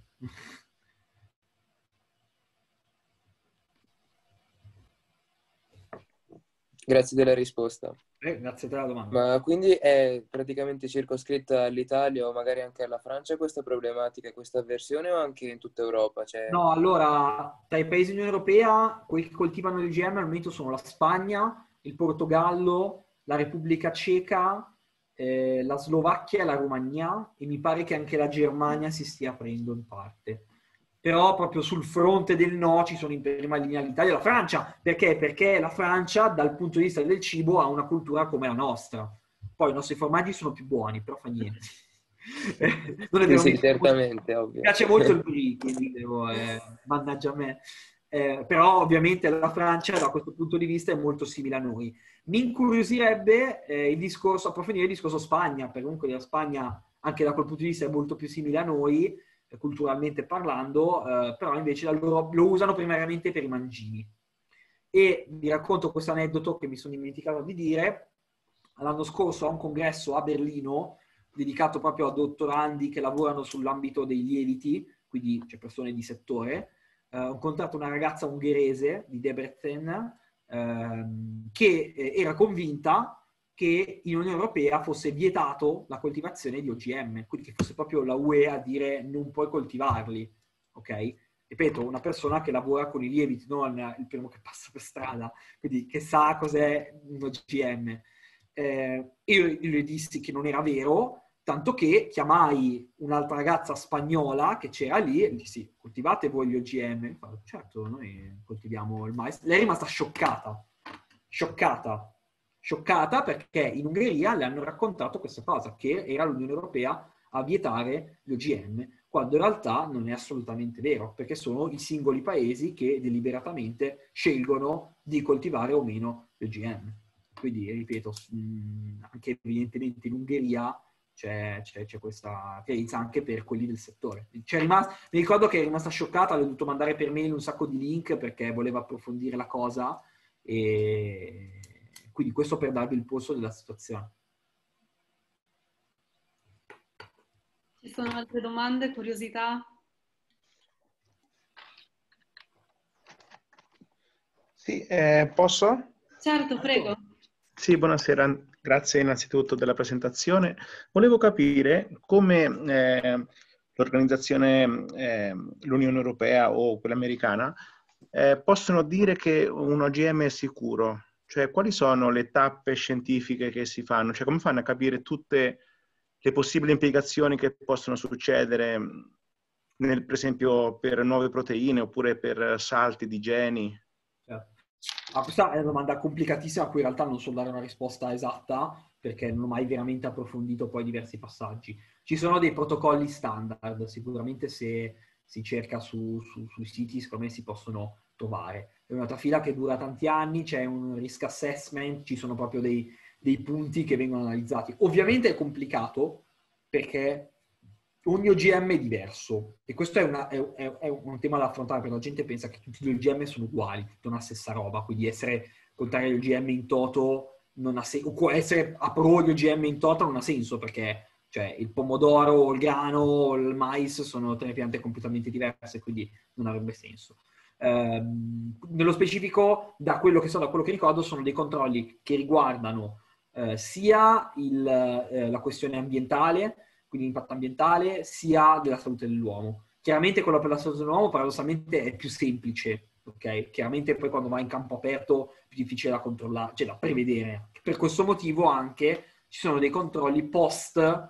Speaker 5: Grazie della risposta.
Speaker 2: Eh, grazie per la domanda.
Speaker 5: Ma quindi è praticamente circoscritta all'Italia o magari anche alla Francia questa problematica, questa avversione, o anche in tutta Europa? Cioè...
Speaker 2: No, allora, tra i paesi dell'Unione Europea, quelli che coltivano l'O G M al momento sono la Spagna, il Portogallo, la Repubblica Ceca, eh, la Slovacchia e la Romania, e mi pare che anche la Germania si stia aprendo in parte. Però proprio sul fronte del no ci sono in prima linea l'Italia e la Francia. Perché? Perché la Francia, dal punto di vista del cibo, ha una cultura come la nostra. Poi i nostri formaggi sono più buoni, però fa niente. Non è
Speaker 5: Sì,
Speaker 2: vero,
Speaker 5: sì,
Speaker 2: mi
Speaker 5: certamente, ovvio.
Speaker 2: mi piace molto il brie, quindi devo, eh, mannaggia a me. Eh, però ovviamente la Francia da questo punto di vista è molto simile a noi. Mi incuriosirebbe eh, il discorso, approfondire il discorso Spagna, perché comunque la Spagna anche da quel punto di vista è molto più simile a noi, eh, culturalmente parlando, eh, però invece loro lo usano primariamente per i mangimi. E vi racconto questo aneddoto che mi sono dimenticato di dire. L'anno scorso a un congresso a Berlino, dedicato proprio a dottorandi che lavorano sull'ambito dei lieviti, quindi c'è persone di settore, eh, ho incontrato una ragazza ungherese di Debrecen ehm, che eh, era convinta che in Unione Europea fosse vietato la coltivazione di O G M, quindi che fosse proprio la U E a dire non puoi coltivarli, ok? Ripeto, una persona che lavora con i lieviti, non il primo che passa per strada, quindi che sa cos'è un O G M. Eh, io le dissi che non era vero, tanto che chiamai un'altra ragazza spagnola che c'era lì e gli dissi, coltivate voi gli O G M? Fa, certo, noi coltiviamo il mais. Lei è rimasta scioccata, scioccata, scioccata perché in Ungheria le hanno raccontato questa cosa, che era l'Unione Europea a vietare gli O G M, quando in realtà non è assolutamente vero, perché sono i singoli paesi che deliberatamente scelgono di coltivare o meno gli O G M. Quindi, ripeto, anche evidentemente in Ungheria c'è, c'è, c'è questa credenza anche per quelli del settore. C'è rimasta, mi ricordo che è rimasta scioccata, le ho dovuto mandare per mail un sacco di link perché voleva approfondire la cosa, e quindi questo per darvi il polso della situazione.
Speaker 3: Ci sono altre domande, curiosità?
Speaker 6: Sì, eh, posso?
Speaker 3: Certo, prego.
Speaker 6: Sì, buonasera, grazie innanzitutto della presentazione. Volevo capire come eh, l'organizzazione, eh, l'Unione Europea o quella americana, eh, possono dire che un O G M è sicuro. Cioè, quali sono le tappe scientifiche che si fanno? Cioè, come fanno a capire tutte le possibili implicazioni che possono succedere, nel, per esempio, per nuove proteine oppure per salti di geni?
Speaker 2: Certo. Ah, questa è una domanda complicatissima a cui in realtà non so dare una risposta esatta perché non ho mai veramente approfondito poi diversi passaggi. Ci sono dei protocolli standard, sicuramente se si cerca su, su, sui siti secondo me si possono trovare. È una trafila che dura tanti anni, c'è un risk assessment, ci sono proprio dei, dei punti che vengono analizzati. Ovviamente è complicato perché ogni O G M è diverso e questo è, una, è, è un tema da affrontare perché la gente pensa che tutti gli O G M sono uguali, tutta una stessa roba, quindi essere contare gli O G M in toto non ha senso, o essere a pro gli O G M in toto non ha senso perché cioè, il pomodoro, il grano, il mais sono tre piante completamente diverse, quindi non avrebbe senso. Eh, nello specifico, da quello che so, da quello che ricordo, sono dei controlli che riguardano eh, sia il, eh, la questione ambientale, quindi l'impatto ambientale, sia della salute dell'uomo. Chiaramente quello per la salute dell'uomo paradossalmente è più semplice, ok? Chiaramente poi quando vai in campo aperto è più difficile da controllare, cioè da prevedere. Per questo motivo anche ci sono dei controlli post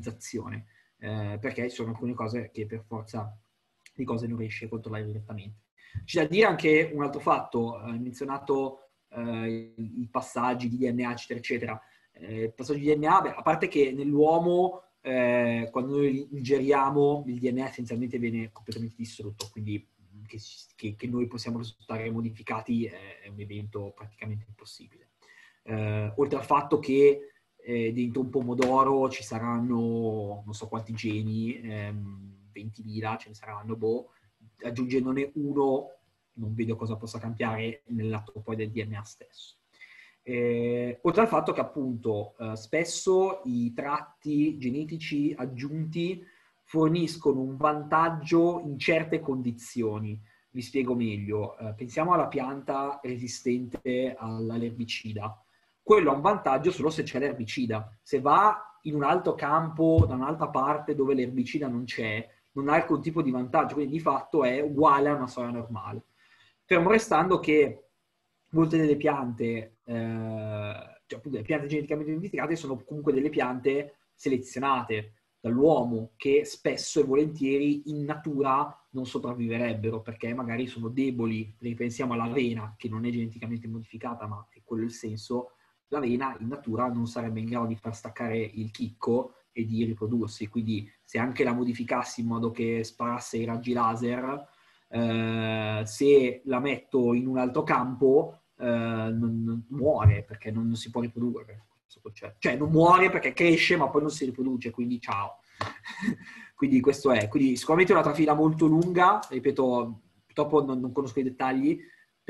Speaker 2: commercializzazione, eh, perché ci sono alcune cose che per forza di cose non riesci a controllare direttamente. C'è da dire anche un altro fatto, hai menzionato eh, i passaggi di D N A, eccetera, eccetera. Eh, il passaggio di D N A, beh, a parte che nell'uomo, eh, quando noi ingeriamo, il D N A essenzialmente viene completamente distrutto, quindi che, che, che noi possiamo risultare modificati è, è un evento praticamente impossibile. Eh, oltre al fatto che eh, dentro un pomodoro ci saranno non so quanti geni, ehm, ventimila ce ne saranno, boh, aggiungendone uno non vedo cosa possa cambiare nell'atto poi del D N A stesso. Eh, oltre al fatto che appunto eh, spesso i tratti genetici aggiunti forniscono un vantaggio in certe condizioni. Vi spiego meglio. Eh, pensiamo alla pianta resistente all'erbicida. Quello ha un vantaggio solo se c'è l'erbicida. Se va in un altro campo, da un'altra parte dove l'erbicida non c'è, non ha alcun tipo di vantaggio, quindi di fatto è uguale a una soia normale. Fermo restando che molte delle piante, eh, cioè appunto le piante geneticamente modificate sono comunque delle piante selezionate dall'uomo che spesso e volentieri in natura non sopravviverebbero perché magari sono deboli. Ripensiamo all'avena, che non è geneticamente modificata, ma è quello il senso. L'avena in natura non sarebbe in grado di far staccare il chicco e di riprodursi, quindi se anche la modificassi in modo che sparasse i raggi laser, eh, se la metto in un altro campo eh, non, non muore perché non, non si può riprodurre. Cioè non muore perché cresce ma poi non si riproduce, quindi ciao. Quindi questo è, quindi sicuramente è una trafila molto lunga, ripeto, purtroppo non, non conosco i dettagli,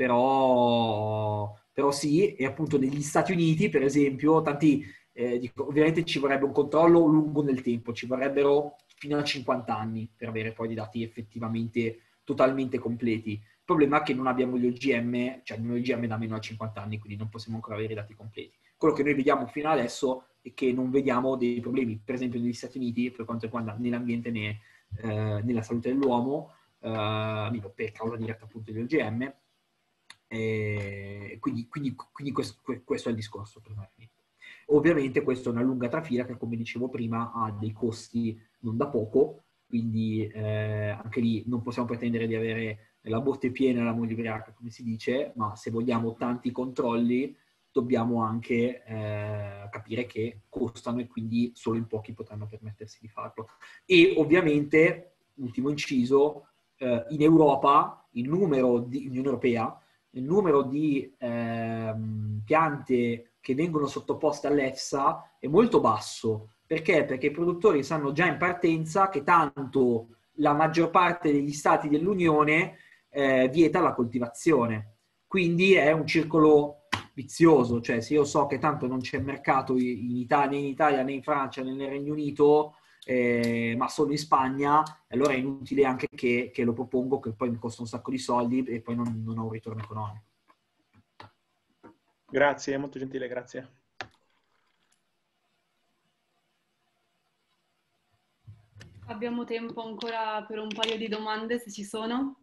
Speaker 2: però, però sì, e appunto negli Stati Uniti per esempio, tanti, eh, dico, ovviamente ci vorrebbe un controllo lungo nel tempo, ci vorrebbero fino a cinquanta anni per avere poi dei dati effettivamente totalmente completi. Il problema è che non abbiamo gli O G M, cioè gli O G M da meno a cinquanta anni, quindi non possiamo ancora avere i dati completi. Quello che noi vediamo fino adesso è che non vediamo dei problemi, per esempio negli Stati Uniti, per quanto riguarda né l'ambiente né eh, nella salute dell'uomo, eh, per causa diretta appunto degli O G M. E quindi, quindi, quindi questo, questo è il discorso. Ovviamente questa è una lunga trafila che, come dicevo prima, ha dei costi non da poco, quindi eh, anche lì non possiamo pretendere di avere la botte piena e la moglie ubriaca, come si dice, ma se vogliamo tanti controlli dobbiamo anche eh, capire che costano e quindi solo in pochi potranno permettersi di farlo. E ovviamente, ultimo inciso, eh, in Europa il numero di, in Unione Europea, il numero di eh, piante che vengono sottoposte all'EFSA è molto basso. Perché? Perché i produttori sanno già in partenza che tanto la maggior parte degli stati dell'Unione eh, vieta la coltivazione. Quindi è un circolo vizioso, cioè se io so che tanto non c'è mercato in Italia, né in Italia né in Francia né nel Regno Unito, eh, ma solo in Spagna, allora è inutile anche che, che lo propongo, che poi mi costa un sacco di soldi e poi non, non ho un ritorno economico.
Speaker 6: Grazie, molto gentile, grazie.
Speaker 3: Abbiamo tempo ancora per un paio di domande, se ci sono.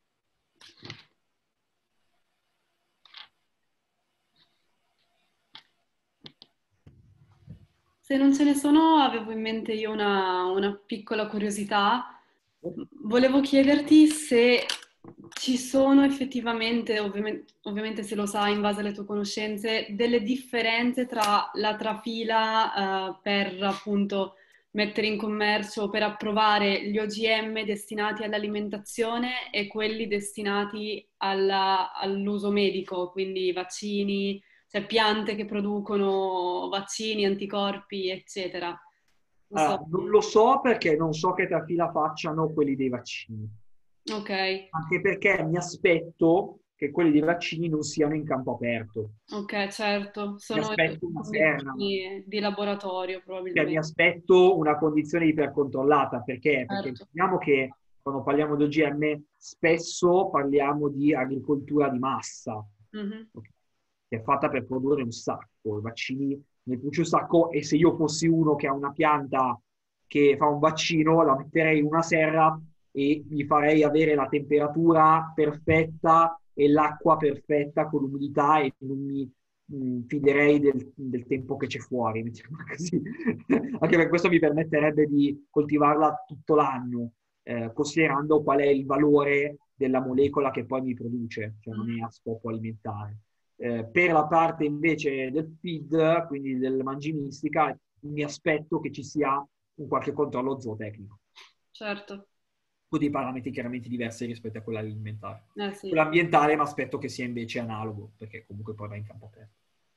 Speaker 3: Se non ce ne sono, avevo in mente io una, una piccola curiosità. Volevo chiederti se ci sono effettivamente, ovviamente, ovviamente se lo sai in base alle tue conoscenze, delle differenze tra la trafila uh, per appunto mettere in commercio, per approvare gli O G M destinati all'alimentazione e quelli destinati alla, all'uso medico, quindi vaccini, cioè piante che producono vaccini, anticorpi, eccetera.
Speaker 2: Non, so. uh, non lo so perché non so che trafila facciano quelli dei vaccini.
Speaker 3: Ok.
Speaker 2: Anche perché mi aspetto che quelli dei vaccini non siano in campo aperto.
Speaker 3: Ok, certo. Sono
Speaker 2: condizioni
Speaker 3: di laboratorio probabilmente.
Speaker 2: Cioè, mi aspetto una condizione ipercontrollata. Perché?
Speaker 3: Certo.
Speaker 2: Perché sappiamo che quando parliamo di O G M spesso parliamo di agricoltura di massa. Mm-hmm. Okay? Che è fatta per produrre un sacco. I vaccini ne produce un sacco e se io fossi uno che ha una pianta che fa un vaccino la metterei in una serra e gli farei avere la temperatura perfetta e l'acqua perfetta con l'umidità e non mi mh, fiderei del, del tempo che c'è fuori, diciamo così. Anche perché questo mi permetterebbe di coltivarla tutto l'anno, eh, considerando qual è il valore della molecola che poi mi produce, cioè non è a scopo alimentare. Eh, per la parte invece del feed, quindi del mangimistica, mi aspetto che ci sia un qualche controllo zootecnico.
Speaker 3: Certo.
Speaker 2: Con dei parametri chiaramente diversi rispetto a quella alimentare.
Speaker 3: Eh sì.
Speaker 2: Quell'ambientale mi aspetto che sia invece analogo, perché comunque poi va in campo aperto.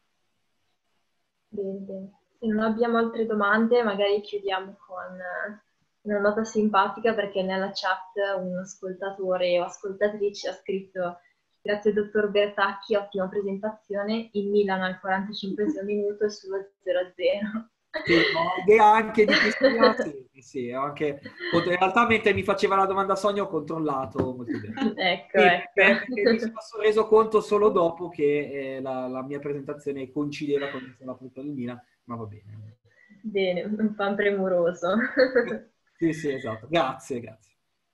Speaker 1: Bene, bene. Se non abbiamo altre domande, magari chiudiamo con eh, una nota simpatica, perché nella chat un ascoltatore o ascoltatrice ha scritto: grazie dottor Bertacchi, ottima presentazione, il Milan al quarantacinquesimo minuto è sullo zero a zero.
Speaker 2: Sì, ho idea anche di chi sia, sì, sì, ho anche... in realtà mentre mi faceva la domanda Sonia ho controllato molto bene.
Speaker 1: Ecco,
Speaker 2: Sì,
Speaker 1: ecco.
Speaker 2: perché mi sono reso conto solo dopo che eh, la, la mia presentazione coincideva con la punta del Milan, ma va bene.
Speaker 1: Bene, un fan premuroso.
Speaker 2: Sì, sì, esatto. Grazie, grazie.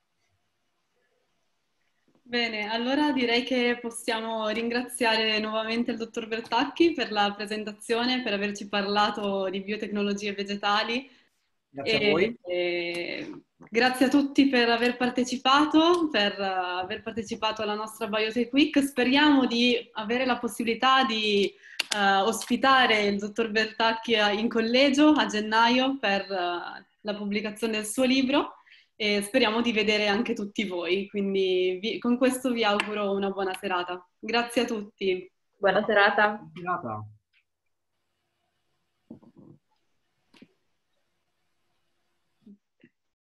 Speaker 3: Bene, allora direi che possiamo ringraziare nuovamente il dottor Bertacchi per la presentazione, per averci parlato di biotecnologie vegetali.
Speaker 2: Grazie
Speaker 3: e,
Speaker 2: a voi.
Speaker 3: E grazie a tutti per aver partecipato, per uh, aver partecipato alla nostra Biotech Week. Speriamo di avere la possibilità di uh, ospitare il dottor Bertacchi in collegio a gennaio per uh, la pubblicazione del suo libro. E speriamo di vedere anche tutti voi, quindi vi, con questo vi auguro una buona serata. Grazie a tutti.
Speaker 1: Buona serata.
Speaker 2: Buona serata.